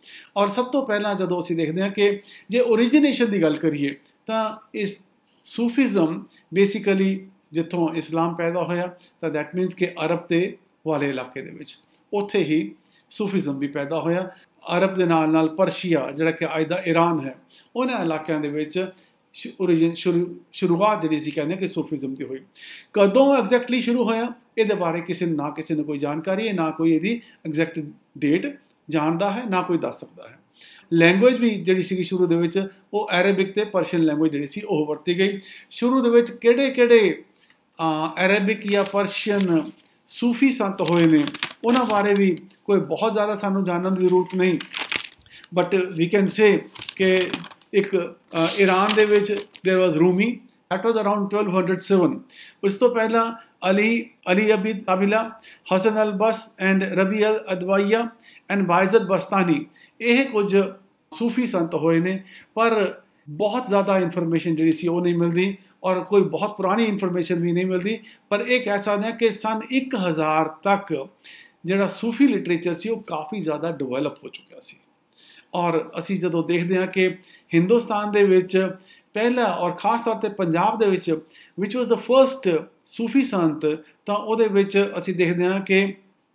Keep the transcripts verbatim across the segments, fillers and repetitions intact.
और सब तो पहला जो असीं देखते हैं कि जे ओरिजिनेशन की गल करिए तो इस सूफीज़म बेसिकली जिथों इस्लाम पैदा होया तो दैट मीनस कि अरब के वाले इलाके दे विच उत्थे ही सूफीज़म भी पैदा होया। अरब के नाल नाल परशिया जिहड़ा कि अज दा ईरान है उन्हां इलाकों के विच ओरिजिन शुरू शुरुआत जिहड़ी सी कहंदे कि सूफीज़म की हुई। कदों एग्जैक्टली शुरू होया ये बारे किसी ना किसी ने कोई जानकारी है, ना कोई इहदी एग्जैक्ट डेट जानता है, ना कोई दस सकता है। लैंगुएज भी जिहड़ी सी शुरू दे विच वो अरेबिक ते पर्शियन लैंगुएज जिहड़ी सी ओह वरती गई। शुरू दे विच किहड़े किहड़े अरेबिक या पर्शियन सूफी संत होए ने उन्हां बारे भी कोई बहुत ज़्यादा सानू जानने की जरूरत नहीं, बट वी कैन से कि एक ईरान दे विच there was Rumi that was around twelve hundred seven. उस तो पहला अली अली अबी ताबिला, हसन अल बस एंड रबी अल अदवाइया एंड बाइज़त बस्तानी, यह कुछ सूफी संत होए ने, पर बहुत ज़्यादा इंफॉर्मेशन जी सी वो नहीं मिलती और कोई बहुत पुरानी इंफॉर्मेशन भी नहीं मिलती। पर एक कह सकते हैं कि सन एक हज़ार तक जिहड़ा सूफी लिटरेचर सी वो काफ़ी ज़्यादा डिवेलप हो चुका सी। और असी जदों देखते हैं कि हिंदुस्तान दे विच पहला और खास तौर पर पंजाब दे विच विच वॉज द फर्स्ट सूफी संत, तो उहदे विच असी देखते हैं कि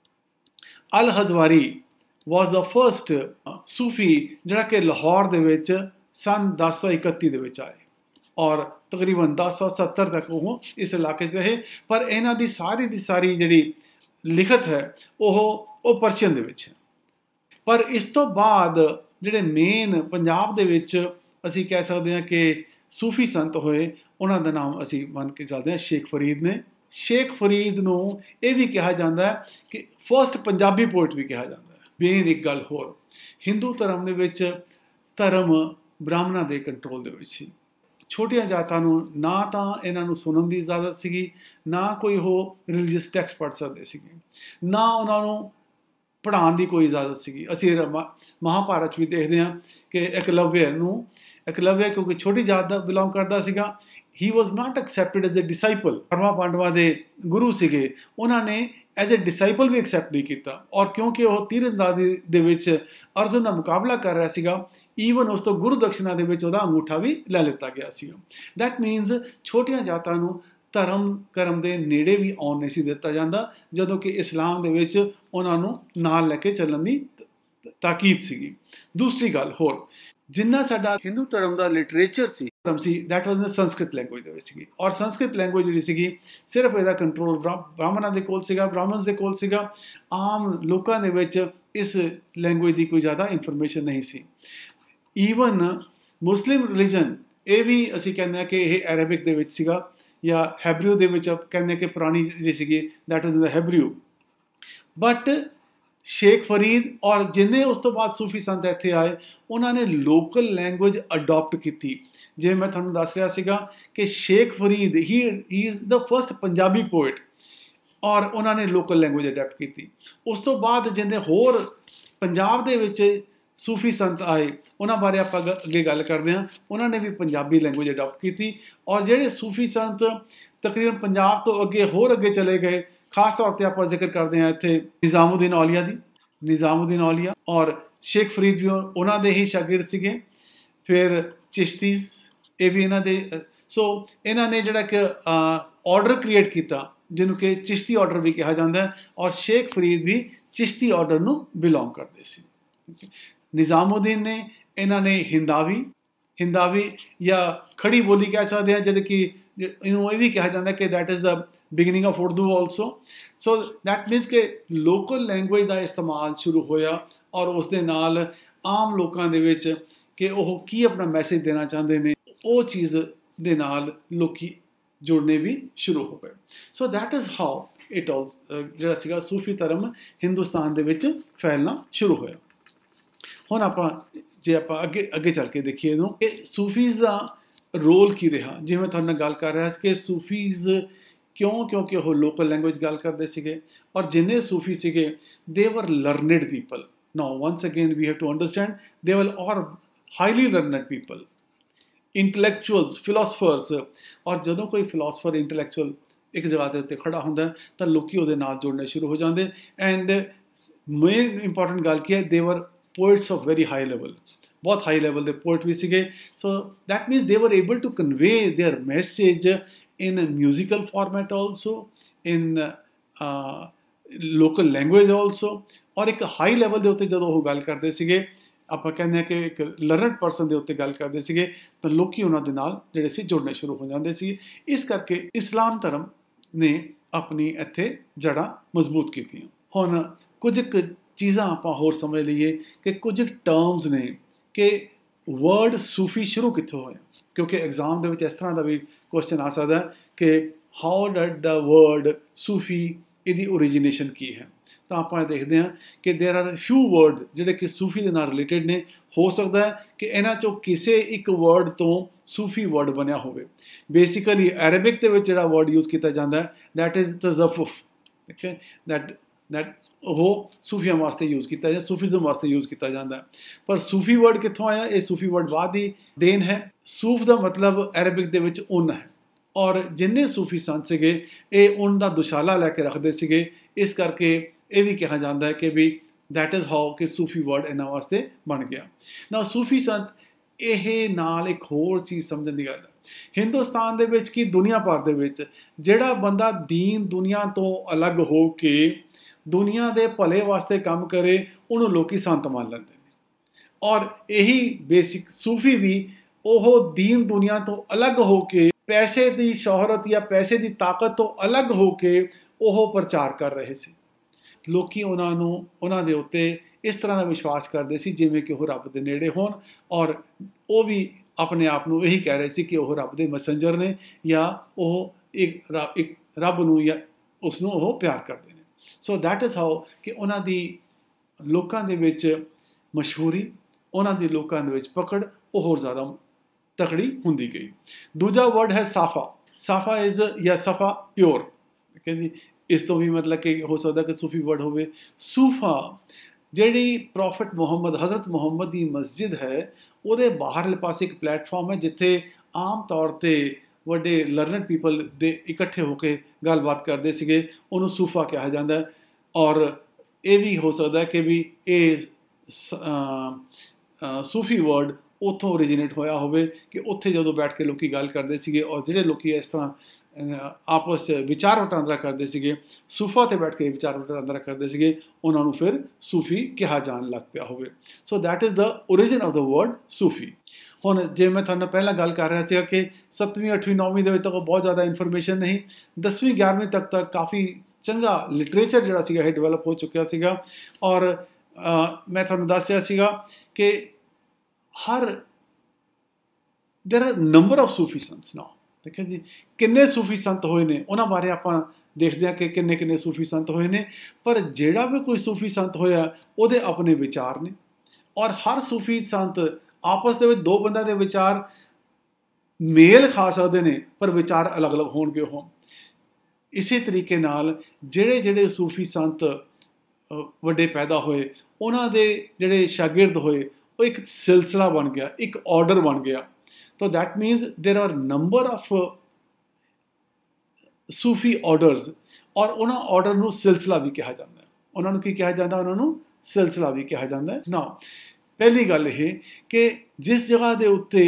Al Hujwiri was the first Sufi जिहड़ा कि लाहौर दे विच सन दस सौ इकत्ती दे विच आए और तकरीबन दस सौ सत्तर तक वो इस इलाके रहे। पर इन्हां दी सारी दी सारी जिहड़ी लिखत है वो पर्शियन दे विच है। पर इस तो बाद जिहड़े मेन पंजाब दे विच असी कह सकते हैं कि सूफी संत होए उन्हां दा नाम असी मन के चलते हैं शेख फरीद ने। शेख फरीद नूं यह भी कहा जाता है कि फर्स्ट पंजाबी पोइट भी कहा जाता है। मेन एक गल होर, हिंदू धर्म दे विच धर्म ब्राह्मणां दे कंट्रोल दे विच सी। छोटियां जातां नूं ना तां इन्हां नूं सुनन दी इजाजत सीगी, ना कोई हो रिलीजियस टैक्सट पढ़ सकते सीगे, ना उन्हां नूं पढ़ाउण दी कोई इजाजत सीगी। असीं महाभारत भी देखते हैं कि एकलव्य नूं एकलव्य क्योंकि छोटी जात दा बिलोंग करता सीगा, he was not accepted as a disciple. कौरवां पांडवां दे गुरु सीगे, उन्होंने एज ए डिसाइपल भी एक्सैप्ट नहीं किया। और क्योंकि वह तीरंदाजी दे विच अर्जुन का मुकाबला कर रहा सीगा, ईवन उस तो गुरु दक्षिणा दे विच उहदा अंगूठा भी लै लिता गया सीगा। दैट मीनस छोटियां जातां नूं धर्म करम दे नेड़े भी आउण नहीं सी दिता जांदा, जदों कि इस्लाम दे विच उन्हां नूं नाल लैके चलण दी ताकीद सीगी। दूसरी गल होर, जिन्ना साडा हिंदू धर्म का लिटरेचर सी धर्म सी that was in Sanskrit language they which सीगी। और संस्कृत लैंगुएज जिहड़ी सीगी सिर्फ इहदा कंट्रोल ब्राह्मणां दे कोल सीगा, ब्राह्मण्स दे कोल सीगा। आम लोकां दे विच इस लैंगुएज की कोई ज़्यादा इंफॉर्मेशन नहीं सी। ईवन मुस्लिम रिलीजन ये भी असीं कहंदे कि यह अरेबिक दे विच सीगा या हैब्रू दे विच कहंदे कि पुरानी जिहड़ी सीगी that was the Hebrew. But Sheikh Farid और जिन्हें उस तो बाद सूफी संत इत्थे आए उन्होंने लोकल लैंगुएज अडॉप्ट की। जिवें मैं तुहानूं दस रहा सीगा कि शेख फरीद ही he is the first Punjabi poet और उन्होंने लोकल लैंगुएज अडॉप्ट की। उस तो बाद जिन्हें होर पंजाब दे विच सूफी संत आए उन्होंने बारे आप अगे गल करते हैं, उन्होंने भी पंजाबी लैंगुएज अडॉप्ट की। और जिहड़े सूफी संत तकरीबन पंजाब तो अगे होर अगे चले गए, खास तौर पर आप जिक्र करते हैं इत्थे निज़ामुद्दीन औलिया दी निज़ामुद्दीन औलिया और शेख फरीद भी उन्हों दे ही शागिर्द सीगे। फिर चिश्तीस ये भी इन्हों दे, सो इन्हों ने जिहड़ा कि ऑर्डर क्रिएट किया जिन्हों कि चिश्ती ऑर्डर भी कहा जाता है। और शेख फरीद भी चिश्ती ऑर्डर नूं बिलोंग करते सी। निज़ामुद्दीन ने इन्हों ने हिंदावी हिंदावी या खड़ी बोली कह सकते हैं, जिहड़ी कि इन्हों ये भी कहा जाता है कि that is the beginning of Urdu also. So that means कि लोकल लैंगुएज का इस्तेमाल शुरू होया और उस दे नाल आम लोगों के विच कि वह की अपना मैसेज देना चाहते हैं वो चीज़ दे नाल लोकी जुड़ने भी शुरू हो गए। So that is how it all जिहड़ा सीगा सूफी धर्म हिंदुस्तान दे विच फैलना शुरू होया। हुण आपां जे आपां अगे अगे चल के देखिए इहनूं कि सूफीज़ का रोल की रहा। जिवें मैं तुहाडे नाल गल कर रहा कि सूफीज़ क्यों, क्योंकि वो लोकल लैंगुएज गल करते सीगे और जिन्हें सूफी सीगे they were learned people. Now once again we have to understand they were और highly learned people, intellectuals, philosophers. और जदों कोई फिलोसफर इंटलैक्चुअल एक जगह के उत्ते खड़ा होंदा तो लोग उहदे नाल जुड़ने शुरू हो जाते। एंड मेन इंपॉर्टेंट गल की है, they were poets of very high level, बहुत हाई लेवल ਦੇ पोइट भी ਸੀਗੇ। So that means they were able to convey their message in musical format also, in local language also, ਔਰ ਇੱਕ high level ਦੇ ਉੱਤੇ ਜਦੋਂ ਉਹ ਗੱਲ ਕਰਦੇ ਸੀਗੇ, ਆਪਾਂ ਕਹਿੰਦੇ ਹਾਂ ਕਿ ਇੱਕ ਲਰਨਡ ਪਰਸਨ ਦੇ ਉੱਤੇ ਗੱਲ ਕਰਦੇ ਸੀਗੇ, ਤਾਂ ਲੋਕੀ ਉਹਨਾਂ ਦੇ ਨਾਲ ਜਿਹੜੇ ਸੀ ਜੁੜਨੇ ਸ਼ੁਰੂ ਹੋ ਜਾਂਦੇ ਸੀ। ਇਸ ਕਰਕੇ ਇਸਲਾਮ ਧਰਮ ਨੇ ਆਪਣੀ ਇੱਥੇ ਜੜ੍ਹਾਂ ਮਜ਼ਬੂਤ ਕੀਤੀਆਂ। ਹੁਣ ਕੁਝ ਕੁ ਚੀਜ਼ਾਂ ਆਪਾਂ ਹੋਰ ਸਮਝ ਲਈਏ ਕਿ ਕੁਝ ਟਰਮਸ ਨੇ ਕਿ ਵਰਡ ਸੂਫੀ ਸ਼ੁਰੂ ਕਿੱਥੋਂ ਹੋਇਆ, ਕਿਉਂਕਿ ਐਗਜ਼ਾਮ ਦੇ ਵਿੱਚ ਇਸ ਤਰ੍ਹਾਂ ਦਾ ਵੀ ਕੁਐਸਚਨ ਆ ਸਕਦਾ ਕਿ how did the word Sufi, ਇਹਦੀ ਓਰੀਜੀਨੇਸ਼ਨ ਕੀ ਹੈ। ਤਾਂ ਆਪਾਂ ਦੇਖਦੇ ਹਾਂ ਕਿ ਦੇਰ ਆਰ ਫਿਊ ਵਰਡ ਜਿਹੜੇ ਕਿ ਸੂਫੀ ਦੇ ਨਾਲ ਰਿਲੇਟਡ ਨੇ। ਹੋ ਸਕਦਾ ਹੈ ਕਿ ਇਹਨਾਂ 'ਚੋਂ ਕਿਸੇ ਇੱਕ ਵਰਡ ਤੋਂ ਸੂਫੀ ਵਰਡ ਬਣਿਆ ਹੋਵੇ। ਬੇਸਿਕਲੀ ਅਰਬਿਕ ਦੇ ਵਿੱਚ ਜਿਹੜਾ ਵਰਡ ਯੂਜ਼ ਕੀਤਾ ਜਾਂਦਾ ਹੈ ਦੈਟ ਇਜ਼ ਤਜ਼ਫੁਫ, ਠੀਕ ਹੈ, ਦੈਟ ਦੈਟ ਉਹ ਸੂਫੀਆਂ ਵਾਸਤੇ ਯੂਜ਼ ਕੀਤਾ ਜਾਂ ਸੂਫੀਜ਼ਮ ਵਾਸਤੇ ਯੂਜ਼ ਕੀਤਾ ਜਾਂਦਾ। ਪਰ ਸੂਫੀ ਵਰਡ ਕਿੱਥੋਂ ਆਇਆ? ਇਹ ਸੂਫੀ ਵਰਡ ਬਾਅਦ ਦੀ ਦੇਨ ਹੈ। ਸੂਫ ਦਾ ਮਤਲਬ ਅਰਬਿਕ ਦੇ ਵਿੱਚ ਉੱਨ ਹੈ, ਔਰ ਜਿੰਨੇ ਸੂਫੀ ਸੰਤ ਸੀਗੇ ਇਹ ਉੱਨ ਦਾ ਦੁਸ਼ਾਲਾ ਲੈ ਕੇ ਰੱਖਦੇ ਸੀਗੇ। ਇਸ ਕਰਕੇ ਇਹ ਵੀ ਕਿਹਾ ਜਾਂਦਾ ਹੈ ਕਿ ਵੀ ਦੈਟ ਇਜ਼ ਹਾਊ ਕਿ ਸੂਫੀ ਵਰਡ ਇਹਨਾਂ ਵਾਸਤੇ ਬਣ ਗਿਆ। ਨਾ ਸੂਫੀ ਸੰਤ ਇਹ ਨਾਲ ਇੱਕ ਹੋਰ ਚੀਜ਼ ਸਮਝਣ ਦੀ ਗੱਲ ਹੈ, ਹਿੰਦੁਸਤਾਨ ਦੇ ਵਿੱਚ ਕੀ ਦੁਨੀਆ ਭਰ ਦੇ ਵਿੱਚ ਜਿਹੜਾ ਬੰਦਾ ਦੀਨ ਦੁਨੀਆ ਤੋਂ ਅਲੱਗ ਹੋ ਕੇ ਦੁਨੀਆ ਦੇ ਭਲੇ ਵਾਸਤੇ ਕੰਮ ਕਰੇ ਉਹਨੂੰ ਲੋਕੀ ਸੰਤ ਮੰਨ ਲੈਂਦੇ ਨੇ। ਔਰ ਇਹੀ ਬੇਸਿਕ ਸੂਫੀ ਵੀ ਉਹ ਦੀਨ ਦੁਨੀਆ ਤੋਂ ਅਲੱਗ ਹੋ ਕੇ ਪੈਸੇ ਦੀ ਸ਼ੋਹਰਤ ਜਾਂ ਪੈਸੇ ਦੀ ਤਾਕਤ ਤੋਂ ਅਲੱਗ ਹੋ ਕੇ ਉਹ ਪ੍ਰਚਾਰ ਕਰ ਰਹੇ ਸੀ। ਲੋਕੀ ਉਹਨਾਂ ਨੂੰ ਉਹਨਾਂ ਦੇ ਉੱਤੇ ਇਸ ਤਰ੍ਹਾਂ ਦਾ ਵਿਸ਼ਵਾਸ ਕਰਦੇ ਸੀ ਜਿਵੇਂ ਕਿ ਉਹ ਰੱਬ ਦੇ ਨੇੜੇ ਹੋਣ, ਔਰ ਉਹ ਵੀ ਆਪਣੇ ਆਪ ਨੂੰ ਇਹੀ ਕਹਿ ਰਹੇ ਸੀ ਕਿ ਉਹ ਰੱਬ ਦੇ ਮੈਸੇਂਜਰ ਨੇ ਜਾਂ ਉਹ ਇੱਕ ਰੱਬ ਇੱਕ ਰੱਬ ਨੂੰ ਜਾਂ ਉਸ ਨੂੰ ਉਹ ਪਿਆਰ ਕਰਦੇ ਨੇ। ਸੋ ਦੈਟ ਇਜ਼ ਹਾਊ ਕਿ ਉਹਨਾਂ ਦੀ ਲੋਕਾਂ ਦੇ ਵਿੱਚ ਮਸ਼ਹੂਰੀ, ਉਹਨਾਂ ਦੀ ਲੋਕਾਂ ਦੇ ਵਿੱਚ ਪਕੜ ਉਹ ਹੋਰ ਜ਼ਿਆਦਾ ਤਕੜੀ ਹੁੰਦੀ ਗਈ। ਦੂਜਾ ਵਰਡ ਹੈ ਸਾਫਾ। ਸਾਫਾ ਇਜ਼ ਜਾਂ ਸਫਾ ਪਿਓਰ, ਠੀਕ ਹੈ ਜੀ। ਇਸ ਤੋਂ ਵੀ ਮਤਲਬ ਕਿ ਹੋ ਸਕਦਾ ਕਿ ਸੂਫੀ ਵਰਡ ਹੋਵੇ। ਸੂਫਾ ਜਿਹੜੀ ਪ੍ਰੋਫਿਟ ਮੁਹੰਮਦ ਹਜ਼ਰਤ ਮੁਹੰਮਦ ਦੀ ਮਸਜਿਦ ਹੈ ਉਹਦੇ ਬਾਹਰਲੇ ਪਾਸੇ ਇੱਕ ਪਲੇਟਫਾਰਮ ਹੈ ਜਿੱਥੇ ਆਮ ਤੌਰ 'ਤੇ ਵੱਡੇ ਲਰਨਡ ਪੀਪਲ ਦੇ ਇਕੱਠੇ ਹੋ ਕੇ ਗੱਲਬਾਤ ਕਰਦੇ ਸੀਗੇ, ਉਹਨੂੰ ਸੂਫਾ ਕਿਹਾ ਜਾਂਦਾ। ਔਰ ਇਹ ਵੀ ਹੋ ਸਕਦਾ ਕਿ ਵੀ ਇਹ ਸੂਫੀ ਵਰਡ ਉੱਥੋਂ ਓਰੀਜੀਨੇਟ ਹੋਇਆ ਹੋਵੇ ਕਿ ਉੱਥੇ ਜਦੋਂ ਬੈਠ ਕੇ ਲੋਕੀ ਗੱਲ ਕਰਦੇ ਸੀਗੇ, ਔਰ ਜਿਹੜੇ ਲੋਕੀ ਇਸ ਤਰ੍ਹਾਂ ਆਪਸ 'ਚ ਵਿਚਾਰ ਵਟਾਂਦਰਾ ਕਰਦੇ ਸੀਗੇ, ਸੂਫਾ 'ਤੇ ਬੈਠ ਕੇ ਵਿਚਾਰ ਵਟਾਂਦਰਾ ਕਰਦੇ ਸੀਗੇ, ਉਹਨਾਂ ਨੂੰ ਫਿਰ ਸੂਫੀ ਕਿਹਾ ਜਾਣ ਲੱਗ ਪਿਆ ਹੋਵੇ। So that is the origin of the word Sufi. ਹੁਣ ਜੇ ਮੈਂ ਤੁਹਾਨੂੰ ਪਹਿਲਾਂ ਗੱਲ ਕਰ ਰਿਹਾ ਸੀਗਾ ਕਿ ਸੱਤਵੀਂ ਅੱਠਵੀਂ ਨੌਵੀਂ ਦੇ ਵਿੱਚ ਤਾਂ ਬਹੁਤ ਜ਼ਿਆਦਾ ਇਨਫੋਰਮੇਸ਼ਨ ਨਹੀਂ, ਦਸਵੀਂ ਗਿਆਰਵੀਂ ਤੱਕ ਤਾਂ ਕਾਫੀ ਚੰਗਾ ਲਿਟਰੇਚਰ ਜਿਹੜਾ ਸੀਗਾ ਇਹ ਡਿਵੈਲਪ ਹੋ ਚੁੱਕਿਆ ਸੀਗਾ। ਔਰ ਮੈਂ ਤੁਹਾਨੂੰ ਦੱਸ ਰਿਹਾ ਸੀਗਾ ਕਿ ਹਰ there are number of Sufi ਸੰਤਸ ਨਾਓ, ਠੀਕ ਹੈ ਜੀ। ਕਿੰਨੇ ਸੂਫੀ ਸੰਤ ਹੋਏ ਨੇ ਉਹਨਾਂ ਬਾਰੇ ਆਪਾਂ ਦੇਖਦੇ ਹਾਂ ਕਿ ਕਿੰਨੇ ਕਿੰਨੇ ਸੂਫੀ ਸੰਤ ਹੋਏ ਨੇ, ਪਰ ਜਿਹੜਾ ਵੀ ਕੋਈ ਸੂਫੀ ਸੰਤ ਹੋਇਆ ਉਹਦੇ ਆਪਣੇ ਵਿਚਾਰ ਨੇ, ਔਰ ਹਰ ਸੂਫੀ ਸੰਤ ਆਪਸ ਦੇ ਵਿੱਚ ਦੋ ਬੰਦਿਆਂ ਦੇ ਵਿਚਾਰ ਮੇਲ ਖਾ ਸਕਦੇ ਨੇ ਪਰ ਵਿਚਾਰ ਅਲੱਗ-ਅਲੱਗ ਹੋਣਗੇ ਉਹ। ਇਸੇ ਤਰੀਕੇ ਨਾਲ ਜਿਹੜੇ ਜਿਹੜੇ ਸੂਫੀ ਸੰਤ ਵੱਡੇ ਪੈਦਾ ਹੋਏ ਉਹਨਾਂ ਦੇ ਜਿਹੜੇ ਸ਼ਾਗਿਰਦ ਹੋਏ ਉਹ ਇੱਕ ਸਿਲਸਿਲਾ ਬਣ ਗਿਆ, ਇੱਕ ਆਰਡਰ ਬਣ ਗਿਆ। ਤਾਂ that means there are number of Sufi orders, ਔਰ ਉਹਨਾਂ ਆਰਡਰ ਨੂੰ ਸਿਲਸਿਲਾ ਵੀ ਕਿਹਾ ਜਾਂਦਾ ਹੈ। ਉਹਨਾਂ ਨੂੰ ਕੀ ਕਿਹਾ ਜਾਂਦਾ? ਉਹਨਾਂ ਨੂੰ ਸਿਲਸਿਲਾ ਵੀ ਕਿਹਾ ਜਾਂਦਾ ਹੈ। ਨਾ ਪਹਿਲੀ ਗੱਲ ਇਹ ਕਿ ਜਿਸ ਜਗ੍ਹਾ ਦੇ ਉੱਤੇ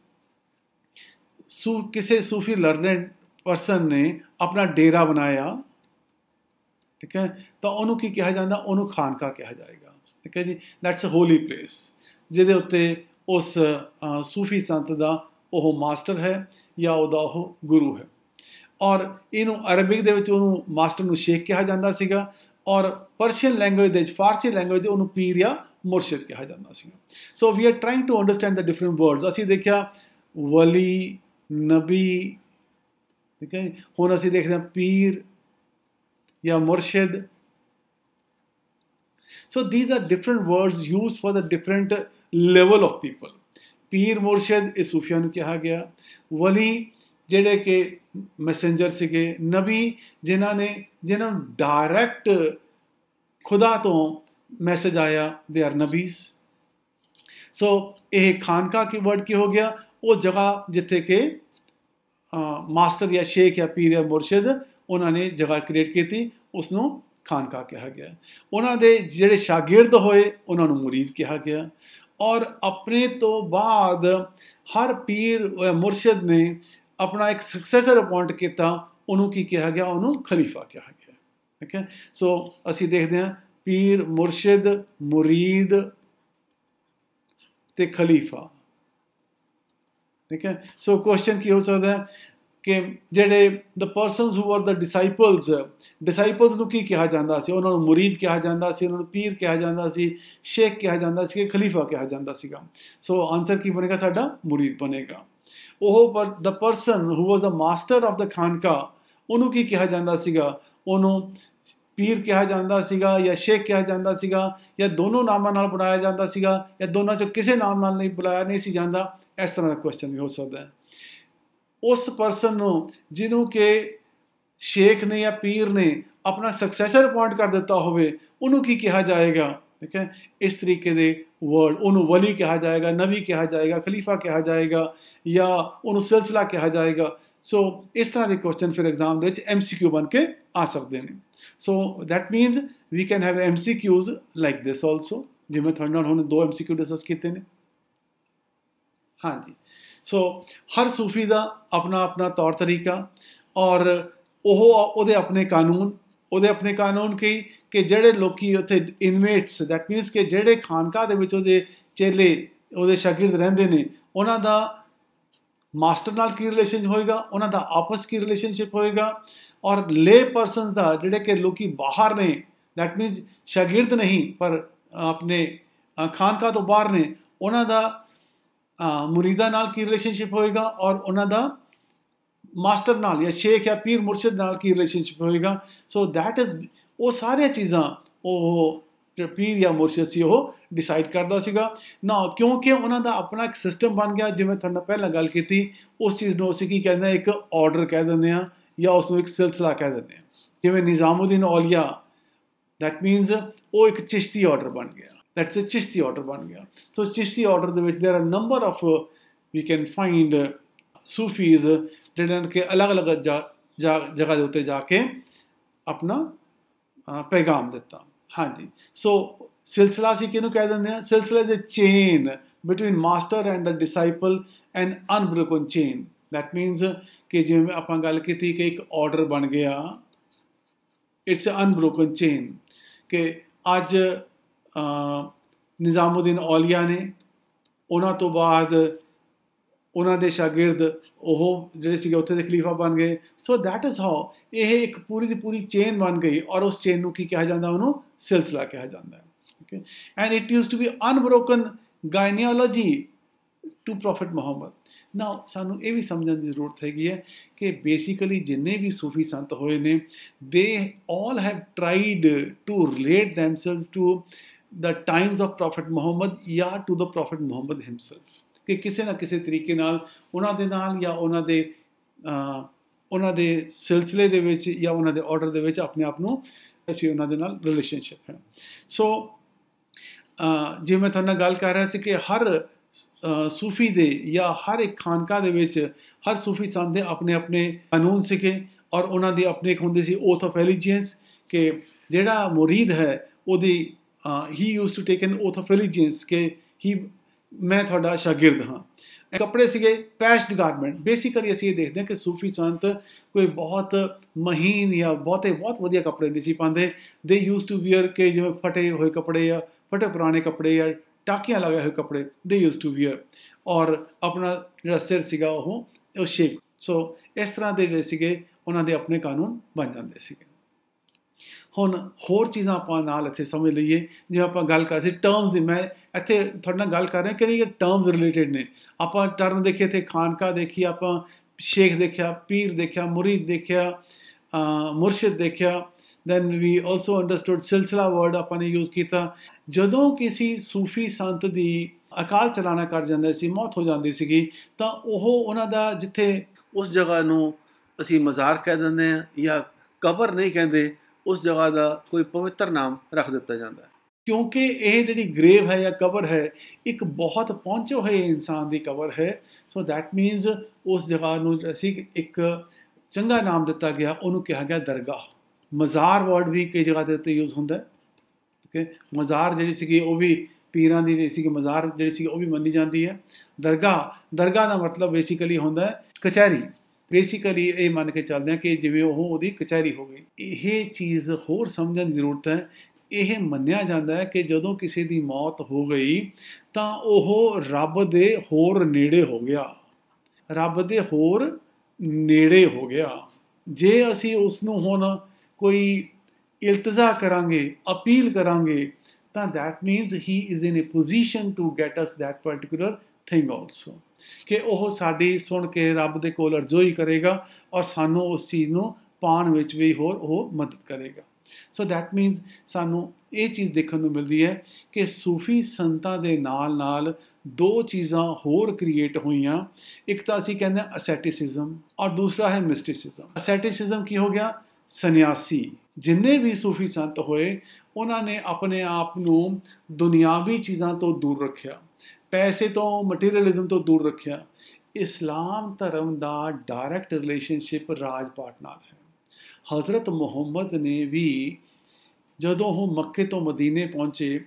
ਸੂ ਕਿਸੇ ਸੂਫੀ ਲਰਨਡ ਪਰਸਨ ਨੇ ਆਪਣਾ ਡੇਰਾ ਬਣਾਇਆ, ਠੀਕ ਹੈ, ਤਾਂ ਉਹਨੂੰ ਕੀ ਕਿਹਾ ਜਾਂਦਾ? ਉਹਨੂੰ ਖਾਨਕਾ ਕਿਹਾ ਜਾਏਗਾ, ਠੀਕ ਹੈ ਜੀ। ਦੈਟਸ ਅ ਹੋਲੀ ਪਲੇਸ ਜਿਹਦੇ ਉੱਤੇ ਉਸ ਸੂਫੀ ਸੰਤ ਦਾ ਉਹ ਮਾਸਟਰ ਹੈ ਜਾਂ ਉਹਦਾ ਉਹ ਗੁਰੂ ਹੈ। ਔਰ ਇਹਨੂੰ ਅਰਬਿਕ ਦੇ ਵਿੱਚ ਉਹਨੂੰ ਮਾਸਟਰ ਨੂੰ ਸ਼ੇਖ ਕਿਹਾ ਜਾਂਦਾ ਸੀਗਾ, ਔਰ ਪਰਸ਼ੀਅਨ ਲੈਂਗੁਏਜ ਦੇ ਵਿੱਚ ਫਾਰਸੀ ਲੈਂਗੁਏਜ ਉਹਨੂੰ ਪੀਰ ਜਾਂ ਮੁਰਸ਼ਿਦ ਕਿਹਾ ਜਾਂਦਾ ਸੀਗਾ। So we are trying to understand the different words. ਅਸੀਂ ਦੇਖਿਆ ਵਲੀ, ਨਬੀ, ਠੀਕ ਹੈ। ਹੁਣ ਅਸੀਂ ਦੇਖਦੇ ਹਾਂ ਪੀਰ ਜਾਂ ਮੁਰਸ਼ਿਦ। ਸੋ these are different words used for the different level of people. ਪੀਰ ਮੁਰਸ਼ਿਦ ਇਹ ਸੂਫੀਆਂ ਨੂੰ ਕਿਹਾ ਗਿਆ। ਵਲੀ ਜਿਹੜੇ ਕਿ ਮੈਸੇਂਜਰ ਸੀਗੇ, ਨਬੀ ਜਿਨ੍ਹਾਂ ਨੇ ਜਿਨ੍ਹਾਂ ਨੂੰ ਡਾਇਰੈਕਟ ਖੁਦਾ ਤੋਂ ਮੈਸੇਜ ਆਇਆ, ਦੇ ਆਰ ਨਬੀਸ। ਸੋ ਇਹ ਖਾਨਕਾ ਕੀ ਵਰਡ ਕੀ ਹੋ ਗਿਆ? ਉਹ ਜਗ੍ਹਾ ਜਿੱਥੇ ਕਿ ਮਾਸਟਰ ਜਾਂ ਸ਼ੇਖ ਜਾਂ ਪੀਰ ਜਾਂ ਮੁਰਸ਼ਿਦ ਉਹਨਾਂ ਨੇ ਜਗ੍ਹਾ ਕ੍ਰੀਏਟ ਕੀਤੀ, ਉਸਨੂੰ ਖਾਨਕਾ ਕਿਹਾ ਗਿਆ। ਉਹਨਾਂ ਦੇ ਜਿਹੜੇ ਸ਼ਾਗਿਰਦ ਹੋਏ ਉਹਨਾਂ ਨੂੰ ਮੁਰੀਦ ਕਿਹਾ ਗਿਆ, ਔਰ ਆਪਣੇ ਤੋਂ ਬਾਅਦ ਹਰ ਪੀਰ ਮੁਰਸ਼ਿਦ ਨੇ ਆਪਣਾ ਇੱਕ ਸਕਸੈਸਰ ਅਪਾਇੰਟ ਕੀਤਾ, ਉਹਨੂੰ ਕੀ ਕਿਹਾ ਗਿਆ? ਉਹਨੂੰ ਖਲੀਫਾ ਕਿਹਾ ਗਿਆ। ਠੀਕ ਹੈ, ਸੋ ਅਸੀਂ ਦੇਖਦੇ ਹਾਂ ਪੀਰ, ਮੁਰਸ਼ਿਦ, ਮੁਰੀਦ ਤੇ ਖਲੀਫਾ। ਠੀਕ ਹੈ, ਸੋ ਕੁਐਸਚਨ ਕੀ ਹੋ ਸਕਦਾ ਹੈ ਕਿ ਜਿਹੜੇ ਦ ਪਰਸਨਸ ਹੂ ਆਰ ਦ ਡਿਸਾਈਪਲਸ, ਡਿਸਾਈਪਲਸ ਨੂੰ ਕੀ ਕਿਹਾ ਜਾਂਦਾ ਸੀ? ਉਹਨਾਂ ਨੂੰ ਮੁਰੀਦ ਕਿਹਾ ਜਾਂਦਾ ਸੀ, ਉਹਨਾਂ ਨੂੰ ਪੀਰ ਕਿਹਾ ਜਾਂਦਾ ਸੀ, ਸ਼ੇਖ ਕਿਹਾ ਜਾਂਦਾ ਸੀ, ਖਲੀਫਾ ਕਿਹਾ ਜਾਂਦਾ ਸੀਗਾ। ਸੋ ਆਨਸਰ ਕੀ ਬਣੇਗਾ ਸਾਡਾ? ਮੁਰੀਦ ਬਣੇਗਾ। ਉਹ ਪਰ the person who was the master of the ਖਾਨਕਾ, ਉਹਨੂੰ ਕੀ ਕਿਹਾ ਜਾਂਦਾ ਸੀਗਾ? ਉਹਨੂੰ ਪੀਰ ਕਿਹਾ ਜਾਂਦਾ ਸੀਗਾ ਜਾਂ ਸ਼ੇਖ ਕਿਹਾ ਜਾਂਦਾ ਸੀਗਾ, ਜਾਂ ਦੋਨੋਂ ਨਾਮਾਂ ਨਾਲ ਬੁਲਾਇਆ ਜਾਂਦਾ ਸੀਗਾ, ਜਾਂ ਦੋਨਾਂ 'ਚੋਂ ਕਿਸੇ ਨਾਮ ਨਾਲ ਨਹੀਂ ਬੁਲਾਇਆ ਨਹੀਂ ਸੀ ਜਾਂਦਾ। ਇਸ ਤਰ੍ਹਾਂ ਦਾ ਕੁਐਸਚਨ ਵੀ ਹੋ ਸਕਦਾ ਹੈ। ਉਸ ਪਰਸਨ ਨੂੰ ਜਿਹਨੂੰ ਕਿ ਸ਼ੇਖ ਨੇ ਜਾਂ ਪੀਰ ਨੇ ਆਪਣਾ ਸਕਸੈਸਰ ਅਪਾਇੰਟ ਕਰ ਦਿੱਤਾ ਹੋਵੇ, ਉਹਨੂੰ ਕੀ ਕਿਹਾ ਜਾਏਗਾ? ਠੀਕ ਹੈ, ਇਸ ਤਰੀਕੇ ਦੇ ਵਰਡ, ਉਹਨੂੰ ਵਲੀ ਕਿਹਾ ਜਾਏਗਾ, ਨਬੀ ਕਿਹਾ ਜਾਏਗਾ, ਖਲੀਫਾ ਕਿਹਾ ਜਾਏਗਾ, ਜਾਂ ਉਹਨੂੰ ਸਿਲਸਿਲਾ ਕਿਹਾ ਜਾਏਗਾ। ਸੋ ਇਸ ਤਰ੍ਹਾਂ ਦੇ ਕੁਐਸਚਨ ਫਿਰ ਐਗਜ਼ਾਮ ਦੇ ਵਿੱਚ ਐਮ ਸੀ ਕਿਊ ਬਣ ਕੇ ਆ ਸਕਦੇ ਨੇ। So that means we can have M C Qs like this also, ਜਿਵੇਂ ਤੁਹਾਡੇ ਨਾਲ ਹੁਣ ਦੋ ਐਮ ਸੀ ਕਿਊ ਡਿਸਕਸ ਕੀਤੇ ਨੇ। ਹਾਂਜੀ, ਸੋ ਹਰ ਸੂਫੀ ਦਾ ਆਪਣਾ ਆਪਣਾ ਤੌਰ ਤਰੀਕਾ, ਔਰ ਉਹ ਉਹਦੇ ਆਪਣੇ ਕਾਨੂੰਨ, ਉਹਦੇ ਆਪਣੇ ਕਾਨੂੰਨ ਕੀ ਕਿ ਜਿਹੜੇ ਲੋਕੀ ਉੱਥੇ ਇਨਵੇਟਸ, ਦੈਟ ਮੀਨਸ ਕਿ ਜਿਹੜੇ ਖਾਨਕਾ ਦੇ ਵਿੱਚ ਉਹਦੇ ਚੇਲੇ, ਉਹਦੇ ਸ਼ਾਗਿਰਦ ਰਹਿੰਦੇ ਨੇ, ਉਹਨਾਂ ਦਾ ਮਾਸਟਰ ਨਾਲ ਕੀ ਰਿਲੇਸ਼ਨ ਹੋਏਗਾ, ਉਹਨਾਂ ਦਾ ਆਪਸ ਕੀ ਰਿਲੇਸ਼ਨਸ਼ਿਪ ਹੋਏਗਾ, ਔਰ ਲੇ ਪਰਸਨਸ ਦਾ ਜਿਹੜੇ ਕਿ ਲੋਕੀ ਬਾਹਰ ਨੇ, ਦੈਟ ਮੀਨਸ ਸ਼ਾਗਿਰਦ ਨਹੀਂ ਪਰ ਆਪਣੇ ਖਾਨਕਾ ਤੋਂ ਬਾਹਰ ਨੇ, ਉਹਨਾਂ ਦਾ ਮੁਰੀਦਾਂ ਨਾਲ ਕੀ ਰਿਲੇਸ਼ਨਸ਼ਿਪ ਹੋਏਗਾ, ਔਰ ਉਹਨਾਂ ਦਾ ਮਾਸਟਰ ਨਾਲ ਜਾਂ ਸ਼ੇਖ ਜਾਂ ਪੀਰ ਮੁਰਸ਼ਿਦ ਨਾਲ ਕੀ ਰਿਲੇਸ਼ਨਸ਼ਿਪ ਹੋਏਗਾ। ਸੋ ਦੈਟ ਇਜ਼, ਉਹ ਸਾਰੀਆਂ ਚੀਜ਼ਾਂ ਉਹ ਪੀਰ ਜਾਂ ਮੁਰਸ਼ਿਦ ਸੀ ਉਹ ਡਿਸਾਈਡ ਕਰਦਾ ਸੀਗਾ ਨਾ, ਕਿਉਂਕਿ ਉਹਨਾਂ ਦਾ ਆਪਣਾ ਇੱਕ ਸਿਸਟਮ ਬਣ ਗਿਆ। ਜਿਵੇਂ ਤੁਹਾਡੇ ਨਾਲ ਪਹਿਲਾਂ ਗੱਲ ਕੀਤੀ, ਉਸ ਚੀਜ਼ ਨੂੰ ਅਸੀਂ ਕੀ ਕਹਿੰਦੇ ਹਾਂ? ਇੱਕ ਆਰਡਰ ਕਹਿ ਦਿੰਦੇ ਹਾਂ, ਜਾਂ ਉਸ ਨੂੰ ਇੱਕ ਸਿਲਸਿਲਾ ਕਹਿ ਦਿੰਦੇ ਹਾਂ। ਜਿਵੇਂ ਨਿਜ਼ਾਮੁਦੀਨ ਔਲੀਆ, ਦੈਟ ਮੀਨਸ ਉਹ ਇੱਕ ਚਿਸ਼ਤੀ ਆਰਡਰ ਬਣ ਗਿਆ, ਦੈਟਸ ਅ ਚਿਸ਼ਤੀ ਆਰਡਰ ਬਣ ਗਿਆ। ਸੋ ਚਿਸ਼ਤੀ ਆਰਡਰ ਦੇ ਵਿੱਚ there are number of we can find Sufis ਜਿਹੜੇ ਕਿ ਅਲੱਗ-ਅਲੱਗ ਜਗ੍ਹਾ ਦੇ ਉੱਤੇ ਜਾ ਕੇ ਆਪਣਾ ਪੈਗਾਮ ਦਿੱਤਾ। ਹਾਂਜੀ, ਸੋ ਸਿਲਸਿਲਾ ਅਸੀਂ ਕਿਹਨੂੰ ਕਹਿ ਦਿੰਦੇ ਹਾਂ? ਸਿਲਸਿਲਾ is a chain between master and the disciple, an unbroken chain. That means ਕਿ ਜਿਵੇਂ ਆਪਾਂ ਗੱਲ ਕੀਤੀ ਕਿ ਇੱਕ ਆਰਡਰ ਬਣ ਗਿਆ, ਇਟਸ ਅਨਬ੍ਰੋਕਨ ਚੇਨ, ਕਿ ਅੱਜ ਨਿਜ਼ਾਮੁਦੀਨ ਔਲੀਆ ਨੇ, ਉਹਨਾਂ ਤੋਂ ਬਾਅਦ ਉਹਨਾਂ ਦੇ ਸ਼ਾਗਿਰਦ ਉਹ ਜਿਹੜੇ ਸੀਗੇ ਉੱਥੇ ਦੇ ਖਲੀਫਾ ਬਣ ਗਏ। ਸੋ ਦੈਟ ਇਜ਼ ਹਾਊ ਇਹ ਇੱਕ ਪੂਰੀ ਦੀ ਪੂਰੀ ਚੇਨ ਬਣ ਗਈ, ਔਰ ਉਸ ਚੇਨ ਨੂੰ ਕੀ ਕਿਹਾ ਜਾਂਦਾ? ਉਹਨੂੰ ਸਿਲਸਿਲਾ ਕਿਹਾ ਜਾਂਦਾ ਹੈ। Okay, and it use to be unbroken genealogy to prophet Muhammad. ਨਾ ਸਾਨੂੰ ਇਹ ਵੀ ਸਮਝਣ ਦੀ ਜ਼ਰੂਰਤ ਹੈਗੀ ਹੈ ਕਿ ਬੇਸਿਕਲੀ ਜਿੰਨੇ ਵੀ ਸੂਫੀ ਸੰਤ ਹੋਏ ਨੇ, they all have tried to relate themselves to the times of prophet Muhammad ਜਾਂ to the prophet Muhammad himself, ਕਿ ਕਿਸੇ ਨਾ ਕਿਸੇ ਤਰੀਕੇ ਨਾਲ ਉਹਨਾਂ ਦੇ ਨਾਲ ਜਾਂ ਉਹਨਾਂ ਦੇ ਉਹਨਾਂ ਦੇ ਸਿਲਸਿਲੇ ਦੇ ਵਿੱਚ ਜਾਂ ਉਹਨਾਂ ਦੇ ਆਰਡਰ ਦੇ ਵਿੱਚ ਆਪਣੇ ਆਪ ਨੂੰ ਅਸੀਂ ਉਹਨਾਂ ਦੇ ਨਾਲ ਰਿਲੇਸ਼ਨਸ਼ਿਪ ਹੈ। ਸੋ ਜਿਵੇਂ ਮੈਂ ਤੁਹਾਡੇ ਨਾਲ ਗੱਲ ਕਰ ਰਿਹਾ ਸੀ ਕਿ ਹਰ ਸੂਫੀ ਦੇ ਜਾਂ ਹਰ ਇੱਕ ਖਾਨਕਾ ਦੇ ਵਿੱਚ ਹਰ ਸੂਫੀ ਸੰਤ ਦੇ ਆਪਣੇ ਆਪਣੇ ਕਾਨੂੰਨ ਸੀਗੇ, ਔਰ ਉਹਨਾਂ ਦੀ ਆਪਣੀ ਇੱਕ ਹੁੰਦੀ ਸੀ ਓਥ ਆਫ ਐਲੀਜੀਅੰਸ, ਕਿ ਜਿਹੜਾ ਮੁਰੀਦ ਹੈ ਉਹਦੀ he use to take an oath of allegiance ਕਿ ਹੀ ਮੈਂ ਤੁਹਾਡਾ ਸ਼ਾਗਿਰਦ ਹਾਂ। ਕੱਪੜੇ ਸੀਗੇ ਪੈਚਡ ਗਾਰਮੈਂਟ। ਬੇਸਿਕਲੀ ਅਸੀਂ ਇਹ ਦੇਖਦੇ ਹਾਂ ਕਿ ਸੂਫੀ ਸੰਤ ਕੋਈ ਬਹੁਤ ਮਹੀਨ ਜਾਂ ਬਹੁਤੇ ਬਹੁਤ ਵਧੀਆ ਕੱਪੜੇ ਨਹੀਂ ਸੀ ਪਾਉਂਦੇ। ਦੇ ਯੂਜ਼ ਟੂ ਵੀਅਰ ਕਿ ਜਿਵੇਂ ਫਟੇ ਹੋਏ ਕੱਪੜੇ ਜਾਂ ਫਟੇ ਪੁਰਾਣੇ ਕੱਪੜੇ ਜਾਂ ਟਾਕੀਆਂ ਲਗਾਏ ਹੋਏ ਕੱਪੜੇ ਦੇ ਯੂਜ਼ ਟੂ ਵੀਅਰ, ਔਰ ਆਪਣਾ ਜਿਹੜਾ ਸਿਰ ਸੀਗਾ ਉਹ ਉਹ ਸ਼ੇਪ। ਸੋ ਇਸ ਤਰ੍ਹਾਂ ਦੇ ਜਿਹੜੇ ਸੀਗੇ ਉਹਨਾਂ ਦੇ ਆਪਣੇ ਕਾਨੂੰਨ ਬਣ ਜਾਂਦੇ ਸੀਗੇ। ਹੁਣ ਹੋਰ ਚੀਜ਼ਾਂ ਆਪਾਂ ਨਾਲ ਇੱਥੇ ਸਮਝ ਲਈਏ, ਜਿਵੇਂ ਆਪਾਂ ਗੱਲ ਕਰ ਸੀ ਟਰਮਸ ਦੀ। ਮੈਂ ਇੱਥੇ ਤੁਹਾਡੇ ਨਾਲ ਗੱਲ ਕਰ ਰਿਹਾ ਕਿ ਇਹ ਟਰਮਸ ਰਿਲੇਟਿਡ ਨੇ। ਆਪਾਂ ਟਰਮ ਦੇਖੇ ਇੱਥੇ ਖਾਨਕਾ ਦੇਖੀ, ਆਪਾਂ ਸ਼ੇਖ ਦੇਖਿਆ, ਪੀਰ ਦੇਖਿਆ, ਮੁਰੀਦ ਦੇਖਿਆ, ਮੁਰਸ਼ਿਦ ਦੇਖਿਆ। ਦੈਨ ਵੀ ਆਲਸੋ ਅੰਡਰਸਟੂਡ ਸਿਲਸਿਲਾ ਵਰਡ ਆਪਾਂ ਨੇ ਯੂਜ਼ ਕੀਤਾ। ਜਦੋਂ ਕਿਸੇ ਸੂਫੀ ਸੰਤ ਦੀ ਅਕਾਲ ਚਲਾਣਾ ਕਰ ਜਾਂਦਾ ਸੀ, ਮੌਤ ਹੋ ਜਾਂਦੀ ਸੀਗੀ, ਤਾਂ ਉਹ ਉਹਨਾਂ ਦਾ ਜਿੱਥੇ ਉਸ ਜਗ੍ਹਾ ਨੂੰ ਅਸੀਂ ਮਜ਼ਾਰ ਕਹਿ ਦਿੰਦੇ ਹਾਂ ਜਾਂ ਕਬਰ ਨਹੀਂ ਕਹਿੰਦੇ, ਉਸ ਜਗ੍ਹਾ ਦਾ ਕੋਈ ਪਵਿੱਤਰ ਨਾਮ ਰੱਖ ਦਿੱਤਾ ਜਾਂਦਾ ਹੈ, ਕਿਉਂਕਿ ਇਹ ਜਿਹੜੀ ਗ੍ਰੇਵ ਹੈ ਜਾਂ ਕਬਰ ਹੈ ਇੱਕ ਬਹੁਤ ਪਹੁੰਚੇ ਹੋਏ ਇਨਸਾਨ ਦੀ ਕਬਰ ਹੈ। ਸੋ ਦੈਟ ਮੀਨਸ ਉਸ ਜਗ੍ਹਾ ਨੂੰ ਅਸੀਂ ਇੱਕ ਚੰਗਾ ਨਾਮ ਦਿੱਤਾ ਗਿਆ, ਉਹਨੂੰ ਕਿਹਾ ਗਿਆ ਦਰਗਾਹ। ਮਜ਼ਾਰ ਵਰਡ ਵੀ ਕਈ ਜਗ੍ਹਾ ਦੇ ਉੱਤੇ ਯੂਜ਼ ਹੁੰਦਾ ਹੈ। ਓਕੇ, ਮਜ਼ਾਰ ਜਿਹੜੀ ਸੀਗੀ ਉਹ ਵੀ ਪੀਰਾਂ ਦੀ ਜਿਹੜੀ ਸੀਗੀ ਮਜ਼ਾਰ ਜਿਹੜੀ ਸੀ ਉਹ ਵੀ ਮੰਨੀ ਜਾਂਦੀ ਹੈ। ਦਰਗਾਹ ਦਰਗਾਹ ਦਾ ਮਤਲਬ ਬੇਸਿਕਲੀ ਹੁੰਦਾ ਹੈ ਕਚਹਿਰੀ। ਬੇਸਿਕਲੀ ਇਹ ਮੰਨ ਕੇ ਚੱਲਦੇ ਹਾਂ ਕਿ ਜਿਵੇਂ ਉਹ ਉਹਦੀ ਕਚਹਿਰੀ ਹੋ ਗਈ। ਇਹ ਚੀਜ਼ ਹੋਰ ਸਮਝਣ ਦੀ ਜ਼ਰੂਰਤ ਹੈ। ਇਹ ਮੰਨਿਆ ਜਾਂਦਾ ਹੈ ਕਿ ਜਦੋਂ ਕਿਸੇ ਦੀ ਮੌਤ ਹੋ ਗਈ ਤਾਂ ਉਹ ਰੱਬ ਦੇ ਹੋਰ ਨੇੜੇ ਹੋ ਗਿਆ, ਰੱਬ ਦੇ ਹੋਰ ਨੇੜੇ ਹੋ ਗਿਆ। ਜੇ ਅਸੀਂ ਉਸ ਨੂੰ ਹੁਣ ਕੋਈ ਇਲਤਜ਼ਾ ਕਰਾਂਗੇ, ਅਪੀਲ ਕਰਾਂਗੇ, ਤਾਂ that means he is in a position to get us that particular thing also, ਕਿ ਉਹ ਸਾਡੀ ਸੁਣ ਕੇ ਰੱਬ ਦੇ ਕੋਲ ਅਰਜ਼ੋਈ ਕਰੇਗਾ ਔਰ ਸਾਨੂੰ ਉਸ ਚੀਜ਼ ਨੂੰ ਪਾਉਣ ਵਿੱਚ ਵੀ ਹੋਰ ਉਹ ਮਦਦ ਕਰੇਗਾ। ਸੋ ਦੈਟ ਮੀਨਸ ਸਾਨੂੰ ਇਹ ਚੀਜ਼ ਦੇਖਣ ਨੂੰ ਮਿਲਦੀ ਹੈ ਕਿ ਸੂਫੀ ਸੰਤਾਂ ਦੇ ਨਾਲ ਨਾਲ ਦੋ ਚੀਜ਼ਾਂ ਹੋਰ ਕ੍ਰੀਏਟ ਹੋਈਆਂ। ਇੱਕ ਤਾਂ ਅਸੀਂ ਕਹਿੰਦੇ ਹਾਂ ਅਸੈਟਿਸਿਜ਼ਮ ਔਰ ਦੂਸਰਾ ਹੈ ਮਿਸਟਿਸਿਜ਼ਮ। ਅਸੈਟਿਸਿਜ਼ਮ ਕੀ ਹੋ ਗਿਆ? ਸੰਨਿਆਸੀ। ਜਿੰਨੇ ਵੀ ਸੂਫੀ ਸੰਤ ਹੋਏ ਉਹਨਾਂ ਨੇ ਆਪਣੇ ਆਪ ਨੂੰ ਦੁਨਿਆਵੀ ਚੀਜ਼ਾਂ ਤੋਂ ਦੂਰ ਰੱਖਿਆ, ਪੈਸੇ ਤੋਂ, ਮਟੀਰੀਅਲਿਜ਼ਮ ਤੋਂ ਦੂਰ ਰੱਖਿਆ। ਇਸਲਾਮ ਧਰਮ ਦਾ ਡਾਇਰੈਕਟ ਰਿਲੇਸ਼ਨਸ਼ਿਪ ਰਾਜ ਪਾਟ ਨਾਲ ਹੈ। ਹਜ਼ਰਤ ਮੁਹੰਮਦ ਨੇ ਵੀ ਜਦੋਂ ਉਹ ਮੱਕੇ ਤੋਂ ਮਦੀਨੇ ਪਹੁੰਚੇ,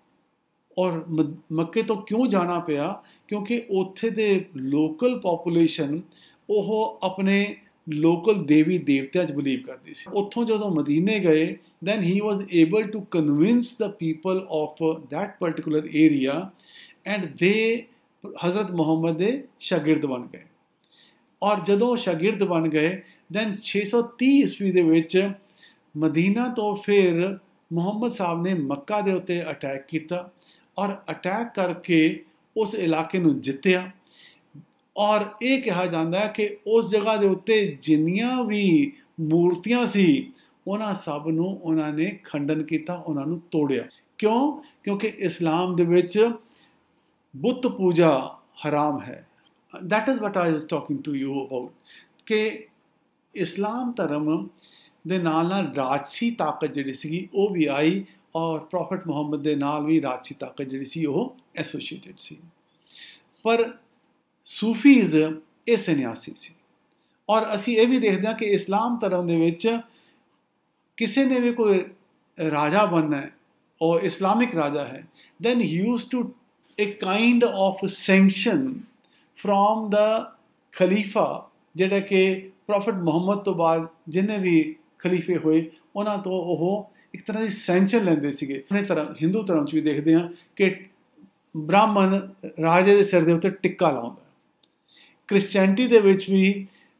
ਔਰ ਮੱਕੇ ਤੋਂ ਕਿਉਂ ਜਾਣਾ ਪਿਆ? ਕਿਉਂਕਿ ਉੱਥੇ ਦੇ ਲੋਕਲ ਪੋਪੂਲੇਸ਼ਨ ਉਹ ਆਪਣੇ ਲੋਕਲ ਦੇਵੀ ਦੇਵਤਿਆਂ 'ਚ ਬਿਲੀਵ ਕਰਦੀ ਸੀ। ਉੱਥੋਂ ਜਦੋਂ ਮਦੀਨੇ ਗਏ then he was able to convince the people of that particular area and ਦੇ ਹਜ਼ਰਤ ਮੁਹੰਮਦ ਦੇ ਸ਼ਾਗਿਰਦ ਬਣ ਗਏ। ਔਰ ਜਦੋਂ ਸ਼ਾਗਿਰਦ ਬਣ ਗਏ ਦੈਨ ਛੇ ਸੌ ਤੀਹ ਈਸਵੀ ਦੇ ਵਿੱਚ ਮਦੀਨਾ ਤੋਂ ਫਿਰ ਮੁਹੰਮਦ ਸਾਹਿਬ ਨੇ ਮੱਕਾ ਦੇ ਉੱਤੇ ਅਟੈਕ ਕੀਤਾ ਔਰ ਅਟੈਕ ਕਰਕੇ ਉਸ ਇਲਾਕੇ ਨੂੰ ਜਿੱਤਿਆ। ਔਰ ਇਹ ਕਿਹਾ ਜਾਂਦਾ ਹੈ ਕਿ ਉਸ ਜਗ੍ਹਾ ਦੇ ਉੱਤੇ ਜਿੰਨੀਆਂ ਵੀ ਮੂਰਤੀਆਂ ਸੀ ਉਹਨਾਂ ਸਭ ਨੂੰ ਉਹਨਾਂ ਨੇ ਖੰਡਨ ਕੀਤਾ, ਉਹਨਾਂ ਨੂੰ ਤੋੜਿਆ। ਕਿਉਂ? ਕਿਉਂਕਿ ਇਸਲਾਮ ਦੇ ਵਿੱਚ ਬੁੱਤ ਪੂਜਾ ਹਰਾਮ ਹੈ। That is what I was talking to you about, ਕਿ ਇਸਲਾਮ ਧਰਮ ਦੇ ਨਾਲ ਨਾਲ ਰਾਜਸੀ ਤਾਕਤ ਜਿਹੜੀ ਸੀਗੀ ਉਹ ਵੀ ਆਈ ਔਰ ਪ੍ਰੋਫੈਟ ਮੁਹੰਮਦ ਦੇ ਨਾਲ ਵੀ ਰਾਜਸੀ ਤਾਕਤ ਜਿਹੜੀ ਸੀ ਉਹ ਐਸੋਸੀਏਟਡ ਸੀ। ਪਰ ਸੂਫੀਜ਼ ਇਹ ਸੰਨਿਆਸੀ ਸੀ। ਔਰ ਅਸੀਂ ਇਹ ਵੀ ਦੇਖਦੇ ਹਾਂ ਕਿ ਇਸਲਾਮ ਧਰਮ ਦੇ ਵਿੱਚ ਕਿਸੇ ਨੇ ਵੀ ਕੋਈ ਰਾਜਾ ਬਣਨਾ ਹੈ ਔਰ ਇਸਲਾਮਿਕ ਰਾਜਾ ਹੈ, then he use to a kind of sanction from the ਖਲੀਫਾ, ਜਿਹੜਾ ਕਿ ਪ੍ਰੋਫੈਟ ਮੁਹੰਮਦ ਤੋਂ ਬਾਅਦ ਜਿੰਨੇ ਵੀ ਖਲੀਫੇ ਹੋਏ ਉਹਨਾਂ ਤੋਂ ਉਹ ਇੱਕ ਤਰ੍ਹਾਂ ਦੀ ਸੈਂਕਸ਼ਨ ਲੈਂਦੇ ਸੀਗੇ। ਆਪਣੇ ਧਰਮ ਹਿੰਦੂ ਧਰਮ 'ਚ ਵੀ ਦੇਖਦੇ ਹਾਂ ਕਿ ਬ੍ਰਾਹਮਣ ਰਾਜੇ ਦੇ ਸਿਰ ਦੇ ਉੱਤੇ ਟਿੱਕਾ ਲਾਉਂਦਾ। ਕ੍ਰਿਸਚੈਨਿਟੀ ਦੇ ਵਿੱਚ ਵੀ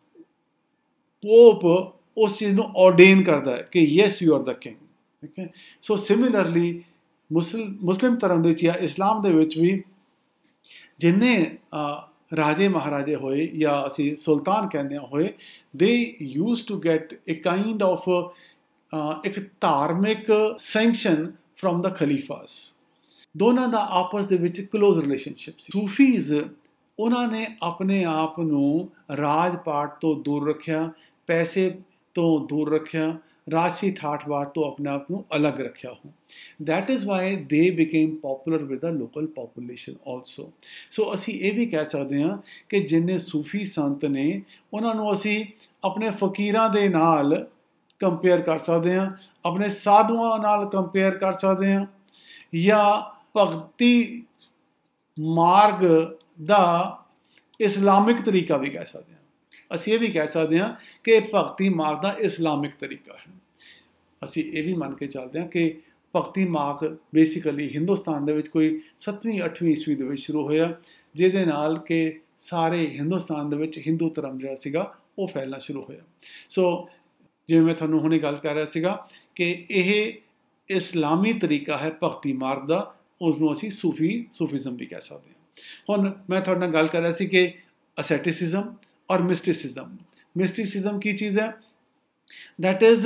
ਪੋਪ ਉਸ ਚੀਜ਼ ਨੂੰ ਆਰਡੇਨ ਕਰਦਾ ਹੈ ਕਿ yes you are the king. ਠੀਕ ਹੈ, ਸੋ ਸਿਮਿਲਰਲੀ ਮੁਸਲਿਮ ਮੁਸਲਿਮ ਧਰਮ ਦੇ ਵਿੱਚ ਜਾਂ ਇਸਲਾਮ ਦੇ ਵਿੱਚ ਵੀ ਜਿੰਨੇ ਰਾਜੇ ਮਹਾਰਾਜੇ ਹੋਏ ਜਾਂ ਅਸੀਂ ਸੁਲਤਾਨ ਕਹਿੰਦੇ ਹਾਂ ਹੋਏ, they use to get a kind of ਇੱਕ ਧਾਰਮਿਕ ਸੈਂਕਸ਼ਨ ਫਰੋਮ ਦਾ ਖਲੀਫਾਸ। ਦੋਨਾਂ ਦਾ ਆਪਸ ਦੇ ਵਿੱਚ ਕਲੋਜ਼ ਰਿਲੇਸ਼ਨਸ਼ਿਪ ਸੀ। ਸੂਫੀਜ਼ ਉਹਨਾਂ ਨੇ ਆਪਣੇ ਆਪ ਨੂੰ ਰਾਜ ਪਾਟ ਤੋਂ ਦੂਰ ਰੱਖਿਆ, ਪੈਸੇ ਤੋਂ ਦੂਰ ਰੱਖਿਆ, ਰਾਜਸੀ ਠਾਠ-ਬਾਠ ਤੋਂ ਆਪਣੇ ਆਪ ਨੂੰ ਅਲੱਗ ਰੱਖਿਆ ਹੋ। That is why they became popular with the local population also. So ਅਸੀਂ ਇਹ ਵੀ ਕਹਿ ਸਕਦੇ ਹਾਂ ਕਿ ਜਿੰਨੇ ਸੂਫੀ ਸੰਤ ਨੇ ਉਹਨਾਂ ਨੂੰ ਅਸੀਂ ਆਪਣੇ ਫਕੀਰਾਂ ਦੇ ਨਾਲ ਕੰਪੇਅਰ ਕਰ ਸਕਦੇ ਹਾਂ, ਆਪਣੇ ਸਾਧੂਆਂ ਨਾਲ ਕੰਪੇਅਰ ਕਰ ਸਕਦੇ ਹਾਂ, ਜਾਂ ਭਗਤੀ ਮਾਰਗ ਦਾ ਇਸਲਾਮਿਕ ਤਰੀਕਾ ਵੀ ਕਹਿ ਸਕਦੇ ਹਾਂ। ਅਸੀਂ ਇਹ ਵੀ ਕਹਿ ਸਕਦੇ ਹਾਂ ਕਿ ਭਗਤੀ ਮਾਰਗ ਦਾ ਇਸਲਾਮਿਕ ਤਰੀਕਾ ਹੈ। ਅਸੀਂ ਇਹ ਵੀ ਮੰਨ ਕੇ ਚੱਲਦੇ ਹਾਂ ਕਿ ਭਗਤੀ ਮਾਰਗ ਬੇਸਿਕਲੀ ਹਿੰਦੁਸਤਾਨ ਦੇ ਵਿੱਚ ਕੋਈ ਸੱਤਵੀਂ ਅੱਠਵੀਂ ਈਸਵੀ ਦੇ ਵਿੱਚ ਸ਼ੁਰੂ ਹੋਇਆ, ਜਿਹਦੇ ਨਾਲ ਕਿ ਸਾਰੇ ਹਿੰਦੁਸਤਾਨ ਦੇ ਵਿੱਚ ਹਿੰਦੂ ਧਰਮ ਜਿਹੜਾ ਸੀਗਾ ਉਹ ਫੈਲਣਾ ਸ਼ੁਰੂ ਹੋਇਆ। ਸੋ ਜਿਵੇਂ ਮੈਂ ਤੁਹਾਨੂੰ ਹੁਣੇ ਗੱਲ ਕਰ ਰਿਹਾ ਸੀਗਾ ਕਿ ਇਹ ਇਸਲਾਮੀ ਤਰੀਕਾ ਹੈ ਭਗਤੀ ਮਾਰਗ ਦਾ, ਉਸ ਨੂੰ ਅਸੀਂ ਸੂਫੀ ਸੂਫੀਜ਼ਮ ਵੀ ਕਹਿ ਸਕਦੇ ਹਾਂ। ਹੁਣ ਮੈਂ ਤੁਹਾਡੇ ਨਾਲ ਗੱਲ ਕਰ ਰਿਹਾ ਸੀ ਕਿ ਅਸੈਟਿਸਿਜ਼ਮ ਔਰ ਮਿਸਟਿਸਿਜ਼ਮ। ਮਿਸਟਿਸਿਜ਼ਮ ਕੀ ਚੀਜ਼ ਹੈ? ਦੈਟ ਇਜ਼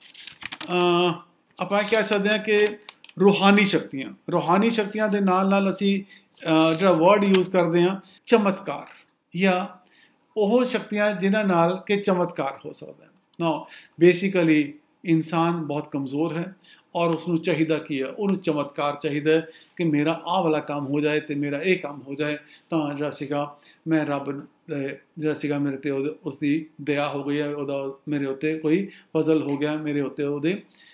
ਆਪਾਂ ਕਹਿ ਸਕਦੇ ਹਾਂ ਕਿ ਰੂਹਾਨੀ ਸ਼ਕਤੀਆਂ। ਰੂਹਾਨੀ ਸ਼ਕਤੀਆਂ ਦੇ ਨਾਲ ਨਾਲ ਅਸੀਂ ਜਿਹੜਾ ਵਰਡ ਯੂਜ਼ ਕਰਦੇ ਹਾਂ ਚਮਤਕਾਰ, ਜਾਂ ਉਹ ਸ਼ਕਤੀਆਂ ਜਿਨ੍ਹਾਂ ਨਾਲ ਕਿ ਚਮਤਕਾਰ ਹੋ ਸਕਦਾ ਹੈ। ਨਾ ਬੇਸਿਕਲੀ ਇਨਸਾਨ ਬਹੁਤ ਕਮਜ਼ੋਰ ਹੈ ਔਰ ਉਸਨੂੰ ਚਾਹੀਦਾ ਕੀ ਹੈ, ਉਹਨੂੰ ਚਮਤਕਾਰ ਚਾਹੀਦਾ ਹੈ ਕਿ ਮੇਰਾ ਆਹ ਵਾਲਾ ਕੰਮ ਹੋ ਜਾਏ ਅਤੇ ਮੇਰਾ ਇਹ ਕੰਮ ਹੋ ਜਾਏ, ਤਾਂ ਜਿਹੜਾ ਸੀਗਾ ਮੈਂ ਰੱਬ ਜਿਹੜਾ ਸੀਗਾ ਮੇਰੇ 'ਤੇ ਉਹਦੇ ਉਸਦੀ ਦਇਆ ਹੋ ਗਈ ਹੈ, ਉਹਦਾ ਮੇਰੇ ਉੱਤੇ ਕੋਈ ਫਜ਼ਲ ਹੋ ਗਿਆ, ਮੇਰੇ ਉੱਤੇ ਉਹਦੇ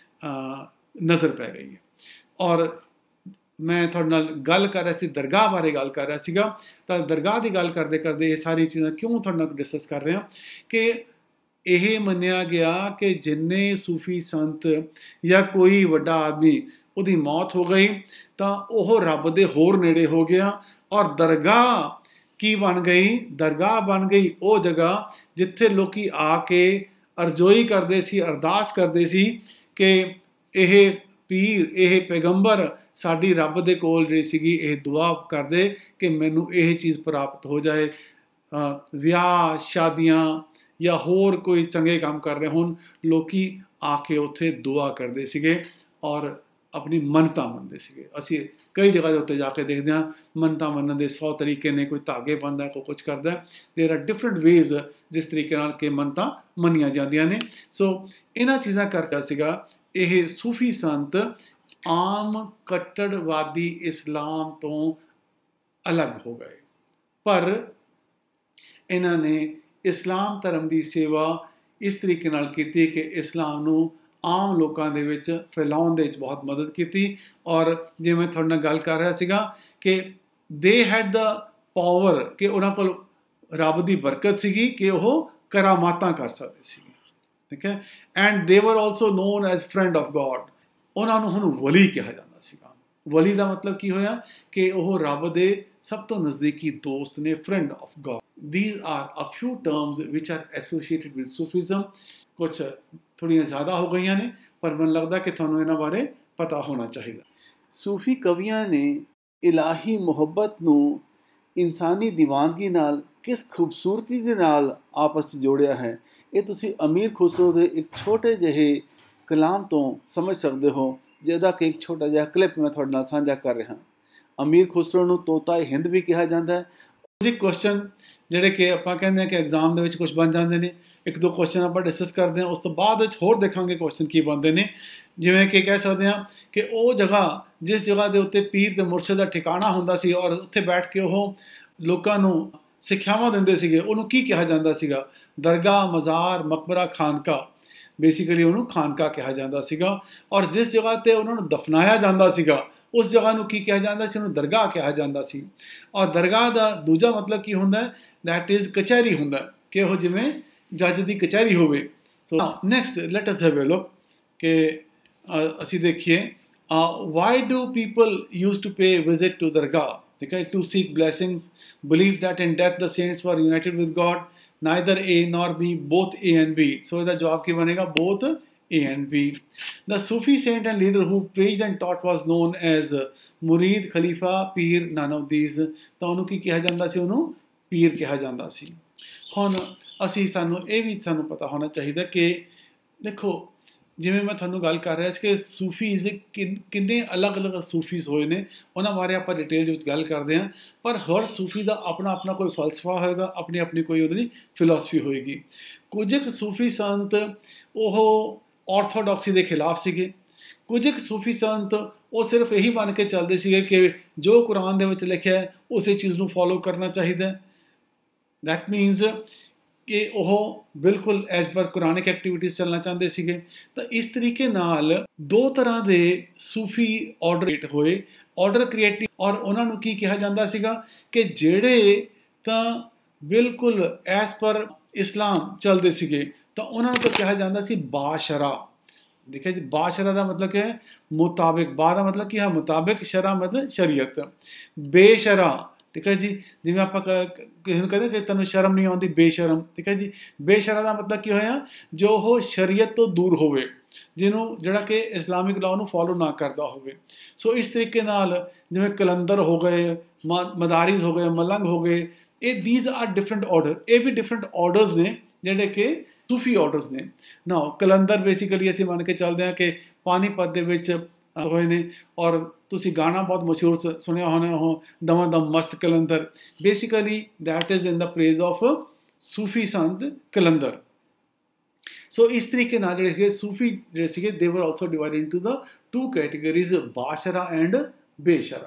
ਨਜ਼ਰ ਪੈ ਗਈ ਹੈ। ਔਰ ਮੈਂ ਤੁਹਾਡੇ ਨਾਲ ਗੱਲ ਕਰ ਰਿਹਾ ਸੀ, ਦਰਗਾਹ ਬਾਰੇ ਗੱਲ ਕਰ ਰਿਹਾ ਸੀਗਾ। ਤਾਂ ਦਰਗਾਹ ਦੀ ਗੱਲ ਕਰਦੇ ਕਰਦੇ ਇਹ ਸਾਰੀ ਚੀਜ਼ਾਂ ਕਿਉਂ ਤੁਹਾਡੇ ਨਾਲ ਡਿਸਕਸ ਕਰ ਰਿਹਾ ਕਿ ਇਹ ਮੰਨਿਆ ਗਿਆ ਕਿ ਜਿੰਨੇ ਸੂਫੀ ਸੰਤ ਜਾਂ ਕੋਈ ਵੱਡਾ ਆਦਮੀ ਉਹਦੀ ਮੌਤ ਹੋ ਗਈ ਤਾਂ ਉਹ ਰੱਬ ਦੇ ਹੋਰ ਨੇੜੇ ਹੋ ਗਿਆ। ਔਰ ਦਰਗਾਹ ਕੀ ਬਣ ਗਈ? ਦਰਗਾਹ ਬਣ ਗਈ ਉਹ ਜਗ੍ਹਾ ਜਿੱਥੇ ਲੋਕੀ ਆ ਕੇ ਅਰਜ਼ੋਈ ਕਰਦੇ ਸੀ, ਅਰਦਾਸ ਕਰਦੇ ਸੀ ਕਿ ਇਹ ਪੀਰ, ਇਹ ਪੈਗੰਬਰ ਸਾਡੀ ਰੱਬ ਦੇ ਕੋਲ ਜਿਹੜੀ ਸੀਗੀ ਇਹ ਦੁਆ ਕਰਦੇ ਕਿ ਮੈਨੂੰ ਇਹ ਚੀਜ਼ ਪ੍ਰਾਪਤ ਹੋ ਜਾਏ। ਵਿਆਹ ਸ਼ਾਦੀਆਂ ਜਾਂ ਹੋਰ ਕੋਈ ਚੰਗੇ ਕੰਮ ਕਰ ਰਹੇ ਹੋਣ, ਲੋਕੀ ਆ ਕੇ ਉੱਥੇ ਦੁਆ ਕਰਦੇ ਸੀਗੇ ਔਰ ਆਪਣੀ ਮੰਨਤਾਂ ਮੰਨਦੇ ਸੀਗੇ। ਅਸੀਂ ਕਈ ਜਗ੍ਹਾ ਦੇ ਉੱਤੇ ਜਾ ਕੇ ਦੇਖਦੇ ਹਾਂ ਮੰਨਤਾਂ ਮੰਨਣ ਦੇ ਸੌ ਤਰੀਕੇ ਨੇ, ਕੋਈ ਧਾਗੇ ਬੰਨ੍ਹਦਾ, ਕੋਈ ਕੁਛ ਕਰਦਾ। ਦੇਰ ਆਰ ਡਿਫਰੈਂਟ ਵੇਜ਼ ਜਿਸ ਤਰੀਕੇ ਨਾਲ ਕਿ ਮੰਨਤਾਂ ਮੰਨੀਆਂ ਜਾਂਦੀਆਂ ਨੇ। ਸੋ ਇਹਨਾਂ ਚੀਜ਼ਾਂ ਕਰਕੇ ਸੀਗਾ ਇਹ ਸੂਫੀ ਸੰਤ ਆਮ ਕੱਟੜਵਾਦੀ ਇਸਲਾਮ ਤੋਂ ਅਲੱਗ ਹੋ ਗਏ, ਪਰ ਇਹਨਾਂ ਨੇ ਇਸਲਾਮ ਧਰਮ ਦੀ ਸੇਵਾ ਇਸ ਤਰੀਕੇ ਨਾਲ ਕੀਤੀ ਕਿ ਇਸਲਾਮ ਨੂੰ ਆਮ ਲੋਕਾਂ ਦੇ ਵਿੱਚ ਫੈਲਾਉਣ ਦੇ ਵਿੱਚ ਬਹੁਤ ਮਦਦ ਕੀਤੀ। ਔਰ ਜੇ ਮੈਂ ਤੁਹਾਡੇ ਨਾਲ ਗੱਲ ਕਰ ਰਿਹਾ ਸੀਗਾ ਕਿ ਦੇ ਹੈਡ ਦਾ ਪਾਵਰ, ਕਿ ਉਹਨਾਂ ਕੋਲ ਰੱਬ ਦੀ ਬਰਕਤ ਸੀਗੀ ਕਿ ਉਹ ਕਰਾਮਾਤਾਂ ਕਰ ਸਕਦੇ ਸੀਗੇ, ਠੀਕ ਹੈ। And they were also known as friend of God. ਉਹਨਾਂ ਨੂੰ ਹੁਣ ਵਲੀ ਕਿਹਾ ਜਾਂਦਾ ਸੀਗਾ। ਵਲੀ ਦਾ ਮਤਲਬ ਕੀ ਹੋਇਆ ਕਿ ਉਹ ਰੱਬ ਦੇ ਸਭ ਤੋਂ ਨਜ਼ਦੀਕੀ ਦੋਸਤ ਨੇ, friend of God. These are a few terms which are associated with Sufism। ਕੁਛ ਥੋੜ੍ਹੀਆਂ ਜ਼ਿਆਦਾ ਹੋ ਗਈਆਂ ਨੇ, ਪਰ ਮੈਨੂੰ ਲੱਗਦਾ ਕਿ ਤੁਹਾਨੂੰ ਇਹਨਾਂ ਬਾਰੇ ਪਤਾ ਹੋਣਾ ਚਾਹੀਦਾ। ਸੂਫੀ ਕਵੀਆਂ ਨੇ ਇਲਾਹੀ ਮੁਹੱਬਤ ਨੂੰ ਇਨਸਾਨੀ ਦੀਵਾਨਗੀ ਨਾਲ ਕਿਸ ਖੂਬਸੂਰਤੀ ਦੇ ਨਾਲ ਆਪਸ 'ਚ ਜੋੜਿਆ ਹੈ, ਇਹ ਤੁਸੀਂ ਅਮੀਰ ਖੁਸਰੋ ਦੇ ਇੱਕ ਛੋਟੇ ਜਿਹੇ ਕਲਾਮ ਤੋਂ ਸਮਝ ਸਕਦੇ ਹੋ, ਜਿਹਦਾ ਕਿ ਇੱਕ ਛੋਟਾ ਜਿਹਾ ਕਲਿੱਪ ਮੈਂ ਤੁਹਾਡੇ ਨਾਲ ਸਾਂਝਾ ਕਰ ਰਿਹਾ। ਅਮੀਰ ਖੁਸਰੋ ਨੂੰ ਤੋਤਾ ਹਿੰਦ ਵੀ ਕਿਹਾ ਜਾਂਦਾ ਹੈ। ਕੁਝ ਕੁਐਸਚਨ ਜਿਹੜੇ ਕਿ ਆਪਾਂ ਕਹਿੰਦੇ ਹਾਂ ਕਿ ਐਗਜ਼ਾਮ ਦੇ ਵਿੱਚ ਕੁਛ ਬਣ ਜਾਂਦੇ ਨੇ, ਇੱਕ ਦੋ ਕੁਐਸਚਨ ਆਪਾਂ ਡਿਸਕਸ ਕਰਦੇ ਹਾਂ, ਉਸ ਤੋਂ ਬਾਅਦ ਵਿੱਚ ਹੋਰ ਦੇਖਾਂਗੇ ਕੁਐਸਚਨ ਕੀ ਬਣਦੇ ਨੇ। ਜਿਵੇਂ ਕਿ ਕਹਿ ਸਕਦੇ ਹਾਂ ਕਿ ਉਹ ਜਗ੍ਹਾ ਜਿਸ ਜਗ੍ਹਾ ਦੇ ਉੱਤੇ ਪੀਰ ਤੇ ਮੁਰਸ਼ਿਦ ਦਾ ਠਿਕਾਣਾ ਹੁੰਦਾ ਸੀ ਔਰ ਉੱਥੇ ਬੈਠ ਕੇ ਉਹ ਲੋਕਾਂ ਨੂੰ ਸਿੱਖਿਆਵਾਂ ਦਿੰਦੇ ਸੀਗੇ, ਉਹਨੂੰ ਕੀ ਕਿਹਾ ਜਾਂਦਾ ਸੀਗਾ? ਦਰਗਾਹ, ਮਜ਼ਾਰ, ਮਕਬਰਾ, ਖਾਨਕਾ। ਬੇਸਿਕਲੀ ਉਹਨੂੰ ਖਾਨਕਾ ਕਿਹਾ ਜਾਂਦਾ ਸੀਗਾ। ਔਰ ਜਿਸ ਜਗ੍ਹਾ 'ਤੇ ਉਹਨਾਂ ਨੂੰ ਦਫਨਾਇਆ ਜਾਂਦਾ ਸੀਗਾ ਉਸ ਜਗ੍ਹਾ ਨੂੰ ਕੀ ਕਿਹਾ ਜਾਂਦਾ ਸੀ? ਉਹਨੂੰ ਦਰਗਾਹ ਕਿਹਾ ਜਾਂਦਾ ਸੀ। ਔਰ ਦਰਗਾਹ ਦਾ ਦੂਜਾ ਮਤਲਬ ਕੀ ਹੁੰਦਾ? ਦੈਟ ਇਜ਼ ਕਚਹਿਰੀ ਹੁੰਦਾ, ਕਿ ਉਹ ਜਿਵੇਂ ਜੱਜ ਦੀ ਕਚਹਿਰੀ ਹੋਵੇ। So next let us have a look ਕਿ ਅਸੀਂ ਦੇਖੀਏ why do people use to pay visit to ਦਰਗਾਹ, ਠੀਕ ਹੈ, to seek blessings, believe that in death the saints were united with God, neither A nor B, both A and B। So ਇਹਦਾ ਜਵਾਬ ਕੀ ਬਣੇਗਾ? both A and B। The Sufi saint and leader who preached and taught was known as Murid, Khalifa, Peer, none of these। ਤਾਂ ਉਹਨੂੰ ਕੀ ਕਿਹਾ ਜਾਂਦਾ ਸੀ? ਉਹਨੂੰ ਪੀਰ ਕਿਹਾ ਜਾਂਦਾ ਸੀ। ਹੁਣ ਅਸੀਂ ਸਾਨੂੰ ਇਹ ਵੀ ਸਾਨੂੰ ਪਤਾ ਹੋਣਾ ਚਾਹੀਦਾ ਕਿ ਦੇਖੋ ਜਿਵੇਂ ਮੈਂ ਤੁਹਾਨੂੰ ਗੱਲ ਕਰ ਰਿਹਾ ਸੀ ਕਿ ਸੂਫੀਜ਼ ਕਿੰਨ ਕਿੰਨੇ ਅਲੱਗ ਅਲੱਗ ਸੂਫੀਜ਼ ਹੋਏ ਨੇ, ਉਹਨਾਂ ਬਾਰੇ ਆਪਾਂ ਡਿਟੇਲ ਵਿੱਚ ਗੱਲ ਕਰਦੇ ਹਾਂ। ਪਰ ਹਰ ਸੂਫੀ ਦਾ ਆਪਣਾ ਆਪਣਾ ਕੋਈ ਫਲਸਫਾ ਹੋਏਗਾ, ਆਪਣੀ ਆਪਣੀ ਕੋਈ ਉਹਦੀ ਫਿਲਾਸਫੀ ਹੋਏਗੀ। ਕੁਝ ਕੁ ਸੂਫੀ ਸੰਤ ਉਹ ਆਰਥੋਡਾਕਸੀ ਦੇ ਖਿਲਾਫ ਸੀਗੇ, ਕੁਝ ਕੁ ਸੂਫੀ ਸੰਤ ਉਹ ਸਿਰਫ ਇਹੀ ਮੰਨ ਕੇ ਚੱਲਦੇ ਸੀਗੇ ਕਿ ਜੋ ਕੁਰਾਨ ਦੇ ਵਿੱਚ ਲਿਖਿਆ ਹੈ ਉਸੇ ਚੀਜ਼ ਨੂੰ ਫੋਲੋ ਕਰਨਾ ਚਾਹੀਦਾ। ਦੈਟ ਮੀਨਸ ਕਿ ਉਹ ਬਿਲਕੁਲ ਐਜ਼ ਪਰ ਕੁਰਾਨਿਕ ਐਕਟੀਵਿਟੀਜ਼ ਚੱਲਣਾ ਚਾਹੁੰਦੇ ਸੀਗੇ। ਤਾਂ ਇਸ ਤਰੀਕੇ ਨਾਲ ਦੋ ਤਰ੍ਹਾਂ ਦੇ ਸੂਫੀ ਆਰਡਰ ਹੋਏ, ਆਰਡਰ ਕ੍ਰੀਏਟਿਵ। ਔਰ ਉਹਨਾਂ ਨੂੰ ਕੀ ਕਿਹਾ ਜਾਂਦਾ ਸੀਗਾ ਕਿ ਜਿਹੜੇ ਤਾਂ ਬਿਲਕੁਲ ਐਜ਼ ਪਰ ਇਸਲਾਮ ਚੱਲਦੇ ਸੀਗੇ ਤਾਂ ਉਹਨਾਂ ਨੂੰ ਤਾਂ ਕਿਹਾ ਜਾਂਦਾ ਸੀ ਬਾਸ਼ਰਾ। ਦੇਖਿਆ ਜੀ, ਬਾਸ਼ਰਾ ਦਾ ਮਤਲਬ ਕੀ ਹੈ? ਮੁਤਾਬਿਕ। ਬਾ ਦਾ ਮਤਲਬ ਕੀ ਹੈ? ਮੁਤਾਬਿਕ। ਸ਼ਰਾ ਮਤਲਬ ਸ਼ਰੀਅਤ। ਬੇਸ਼ਰਾ, ਠੀਕ ਹੈ ਜੀ, ਜਿਵੇਂ ਆਪਾਂ ਕਿਸੇ ਨੂੰ ਕਹਿੰਦੇ ਕਿ ਤੈਨੂੰ ਸ਼ਰਮ ਨਹੀਂ ਆਉਂਦੀ, ਬੇਸ਼ਰਮ, ਠੀਕ ਹੈ ਜੀ। ਬੇਸ਼ਰਾ ਦਾ ਮਤਲਬ ਕੀ ਹੋਇਆ? ਜੋ ਉਹ ਸ਼ਰੀਅਤ ਤੋਂ ਦੂਰ ਹੋਵੇ, ਜਿਹਨੂੰ ਜਿਹੜਾ ਕਿ ਇਸਲਾਮਿਕ ਲਾਅ ਨੂੰ ਫੋਲੋ ਨਾ ਕਰਦਾ ਹੋਵੇ। ਸੋ ਇਸ ਤਰੀਕੇ ਨਾਲ ਜਿਵੇਂ ਕਲੰਦਰ ਹੋ ਗਏ, ਮਦਾਰਿਸ ਹੋ ਗਏ, ਮਲੰਗ ਹੋ ਗਏ, ਇਹ ਦੀਜ਼ ਆਰ ਡਿਫਰੈਂਟ ਆਰਡਰ। ਇਹ ਵੀ ਡਿਫਰੈਂਟ ਆਰਡਰਸ ਨੇ ਜਿਹੜੇ ਕਿ ਸੂਫੀ ਆਰਡਰਸ ਨੇ। ਨਾ ਕਲੰਦਰ ਬੇਸਿਕਲੀ ਅਸੀਂ ਮੰਨ ਕੇ ਚੱਲਦੇ ਹਾਂ ਕਿ ਪਾਣੀਪਤ ਦੇ ਵਿੱਚ ਹੋਏ ਨੇ। ਔਰ ਤੁਸੀਂ ਗਾਣਾ ਬਹੁਤ ਮਸ਼ਹੂਰ ਸੁਣਿਆ ਹੋਣਾ ਉਹ ਦਮਾ ਦਮ ਮਸਤ ਕਲੰਦਰ। Basically that is in the praise of Sufi ਸੰਤ ਕਲੰਦਰ। सो इस तरीके नाल जिहड़े सीगे सूफी जिहड़े सीगे they were also divided into the two categories बाशरा एंड बेशरा।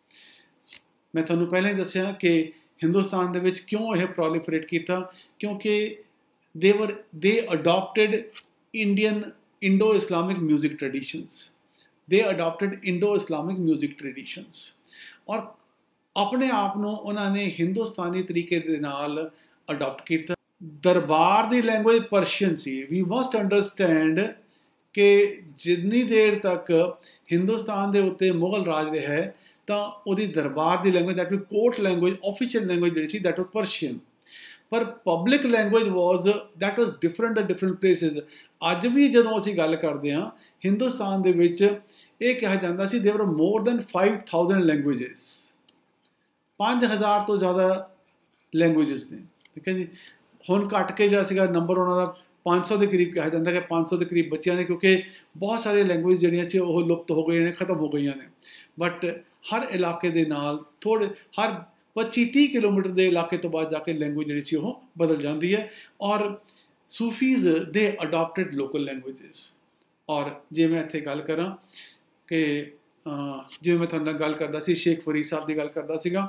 मैं तुहानूं पहले ही दस्सिया कि हिंदुस्तान दे विच क्यों यह प्रोलिफरेट कीता, क्योंकि they were they adopted Indian Indo Islamic music traditions they adopted Indo Islamic music traditions और अपने आप नूं उन्हां ने हिंदुस्तानी तरीके दे नाल अडॉप्ट किया। दरबार दी लैंग्वेज पर्शियन सी। वी मस्ट अंडरस्टैंड कि जिन्नी देर तक हिंदुस्तान दे उत्ते मुगल राज रहा है तो उहदी दरबार दी language that we court language official language जिहड़ी सी दैट वाज पर्शियन, पर public language was that was different the different places. अज भी जदों असीं गल करदे हां हिंदुस्तान दे विच इह कहा जांदा सी there were more than five thousand languages, पाँच हज़ार तो ज़्यादा लैंग्वेजेस ने, ठीक है जी। हुण घट के जिहड़ा सीगा नंबर उन्हां दा पाँच सौ के करीब कहा जाता है कि पाँच सौ के करीब बच्चियां ने, क्योंकि बहुत सारे लैंग्वेज जिहड़ियां सी ओह लुप्त हो गई ने, खत्म हो गई ने। बट हर इलाके दे नाल थोड़े हर पच्ची तीह किलोमीटर के इलाके तो बाद जाके लैंग्वेज जिहड़ी सी ओह बदल जाती है। और Sufis they adopted local languages. और जे मैं इत्थे गल करां कि जिवें मैं तुहाडे नाल गल करदा सी शेख फरीद साहब की गल करदा सीगा।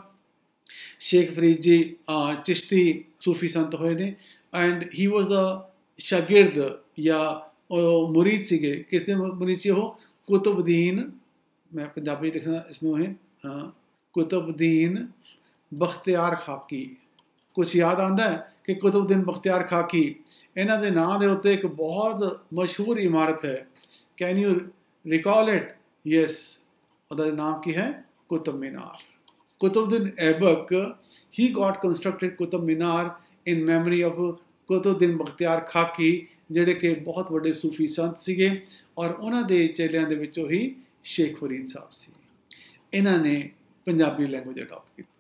शेख फरीद जी चिश्ती सूफी संत होए ने एंड ही वॉज द शागिर्द या मुरीद सीगे। किस दे मुरीद सी ओह? कुतुबुद्दीन, मैं पंजाबी लिखना इसनूं है, कुतुबुद्दीन बख्तियार खाकी। कुछ याद आंदा है कि कुतुबुद्दीन बख्तियार खाकी इन्हां दे नां दे उत्ते एक बहुत मशहूर इमारत है। Can you recall it? Yes, उहदा नाम की है? Qutub Minar. Qutubuddin Aibak he got constructed Qutub Minar in memory of Qutubuddin Bakhtiyar Kaki, जिहड़े कि बहुत वड्डे सूफी संत सीगे और उन्हां दे चेलियां दे विचों ही शेख फरीद साहब सी। इन्हां ने पंजाबी लैंग्वेज अडॉप्ट की।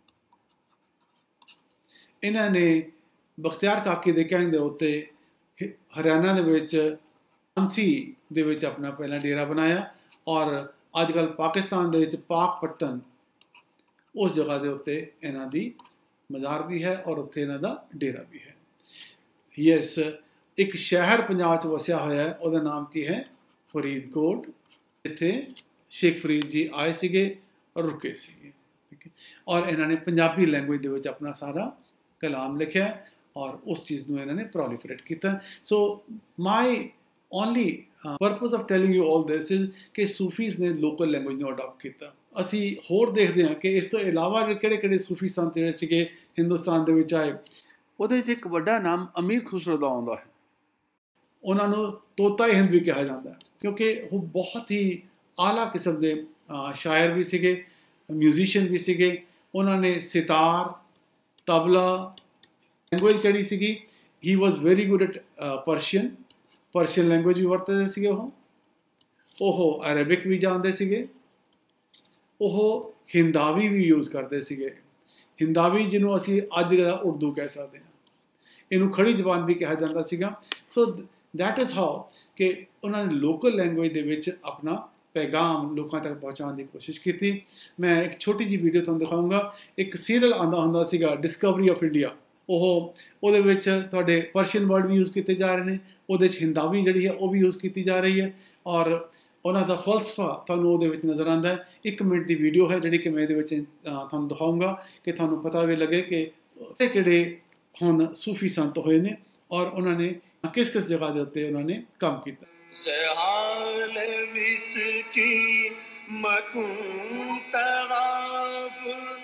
इन्हां ने बख्तियार खाकी दे कहण दे उत्ते हरियाणा दे विच झांसी दे विच अपना पहला डेरा बनाया और अजकल पाकिस्तान दे विच पाकपट्टन उस जगह के उत्ते इन्हां दी मज़ार भी है और उत्थे इन्हां दा डेरा भी है। यस, एक शहर पंजाब च वसिया होया है, उहदा नाम की है? फरीदकोट। इत्थे शेख फरीद जी आए सीगे और रुके सीगे, ठीक है। और इन्हां ने पंजाबी लैंग्वेज दे विच अपना सारा कलाम लिखिया और उस चीज़ नूं इन्हां ने प्रोलिफरेट किया। So my only purpose of telling you all this is कि सूफीज़ ने लोकल लैंग्वेज नूं अडॉप्ट किया। असी होर देखते हैं कि इस तो इलावा किहड़े किहड़े सूफी संत जिहड़े सीगे हिंदुस्तान दे विच आए। उहदे विच एक वड्डा नाम अमीर खुसरो दा आउंदा है। उन्हां नूं तोता हिंद भी कहा जाता है, क्योंकि वो बहुत ही आला किस्म के शायर भी सीगे, म्यूजिशियन भी सीगे। उन्होंने सितार, तबला, लैंग्वेज किहड़ी सीगी? He was very good at Persian, Persian language भी वरतदे सीगे। ओह अरेबिक भी जानते सीगे। ओह हिंदावी भी यूज़ करते सीगे। हिंदावी जिन्हों असी अज का उर्दू कह सकते हैं, इनू खड़ी जबान भी कहा जाता सीगा। सो दैट इज़ हाउ कि उन्होंने लोकल लैंग्वेज दे विच अपना पैगाम लोगों तक पहुँचाने की कोशिश की। मैं एक छोटी जी वीडियो तुहानूं दिखाऊंगा। एक सीरियल आंदा हुंदा सीगा डिस्कवरी ऑफ इंडिया। ओह उहदे विच तुहाडे पर्शियन वर्ड भी यूज़ किए जा रहे हैं, उहदे विच हिंदावी जिहड़ी है वो भी यूज़ की जा रही है और उन्हां दा फलसफा तुहानूं उहदे विच नज़र आंदा है। एक मिनट की वीडियो है जिहड़ी कि मैं इहदे विच तुहानूं दिखाऊंगा कि तुहानूं पता भी लगे कि किहड़े हुण सूफी संत होए ने और उन्होंने किस किस जगह के उत्ते उन्होंने काम किया। सहाल विस्की मकूं तगाफ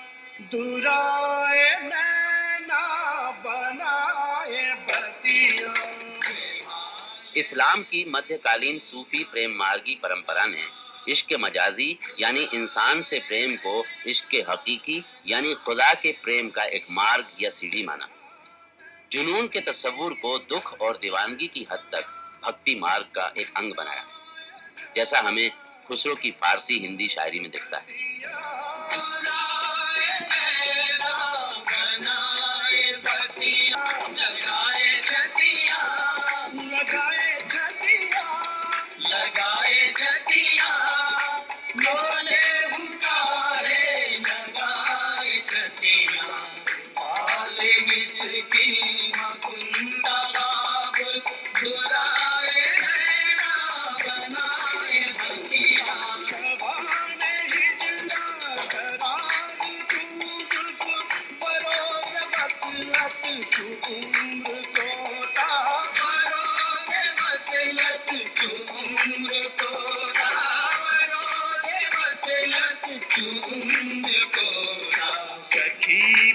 दुराए नैना बनाए बतिया। इस्लाम की मध्यकालीन सूफी प्रेम मार्गी परंपरा ने इश्क मजाजी यानी इंसान से प्रेम को इश्क हकीकी यानी खुदा के प्रेम का एक मार्ग या सीढ़ी माना। जुनून के तस्वुर को दुख और दीवानगी की हद तक भक्ति मार्ग का एक अंग बनाया, जैसा हमें खुसरो की फारसी हिंदी शायरी में दिखता है। की थी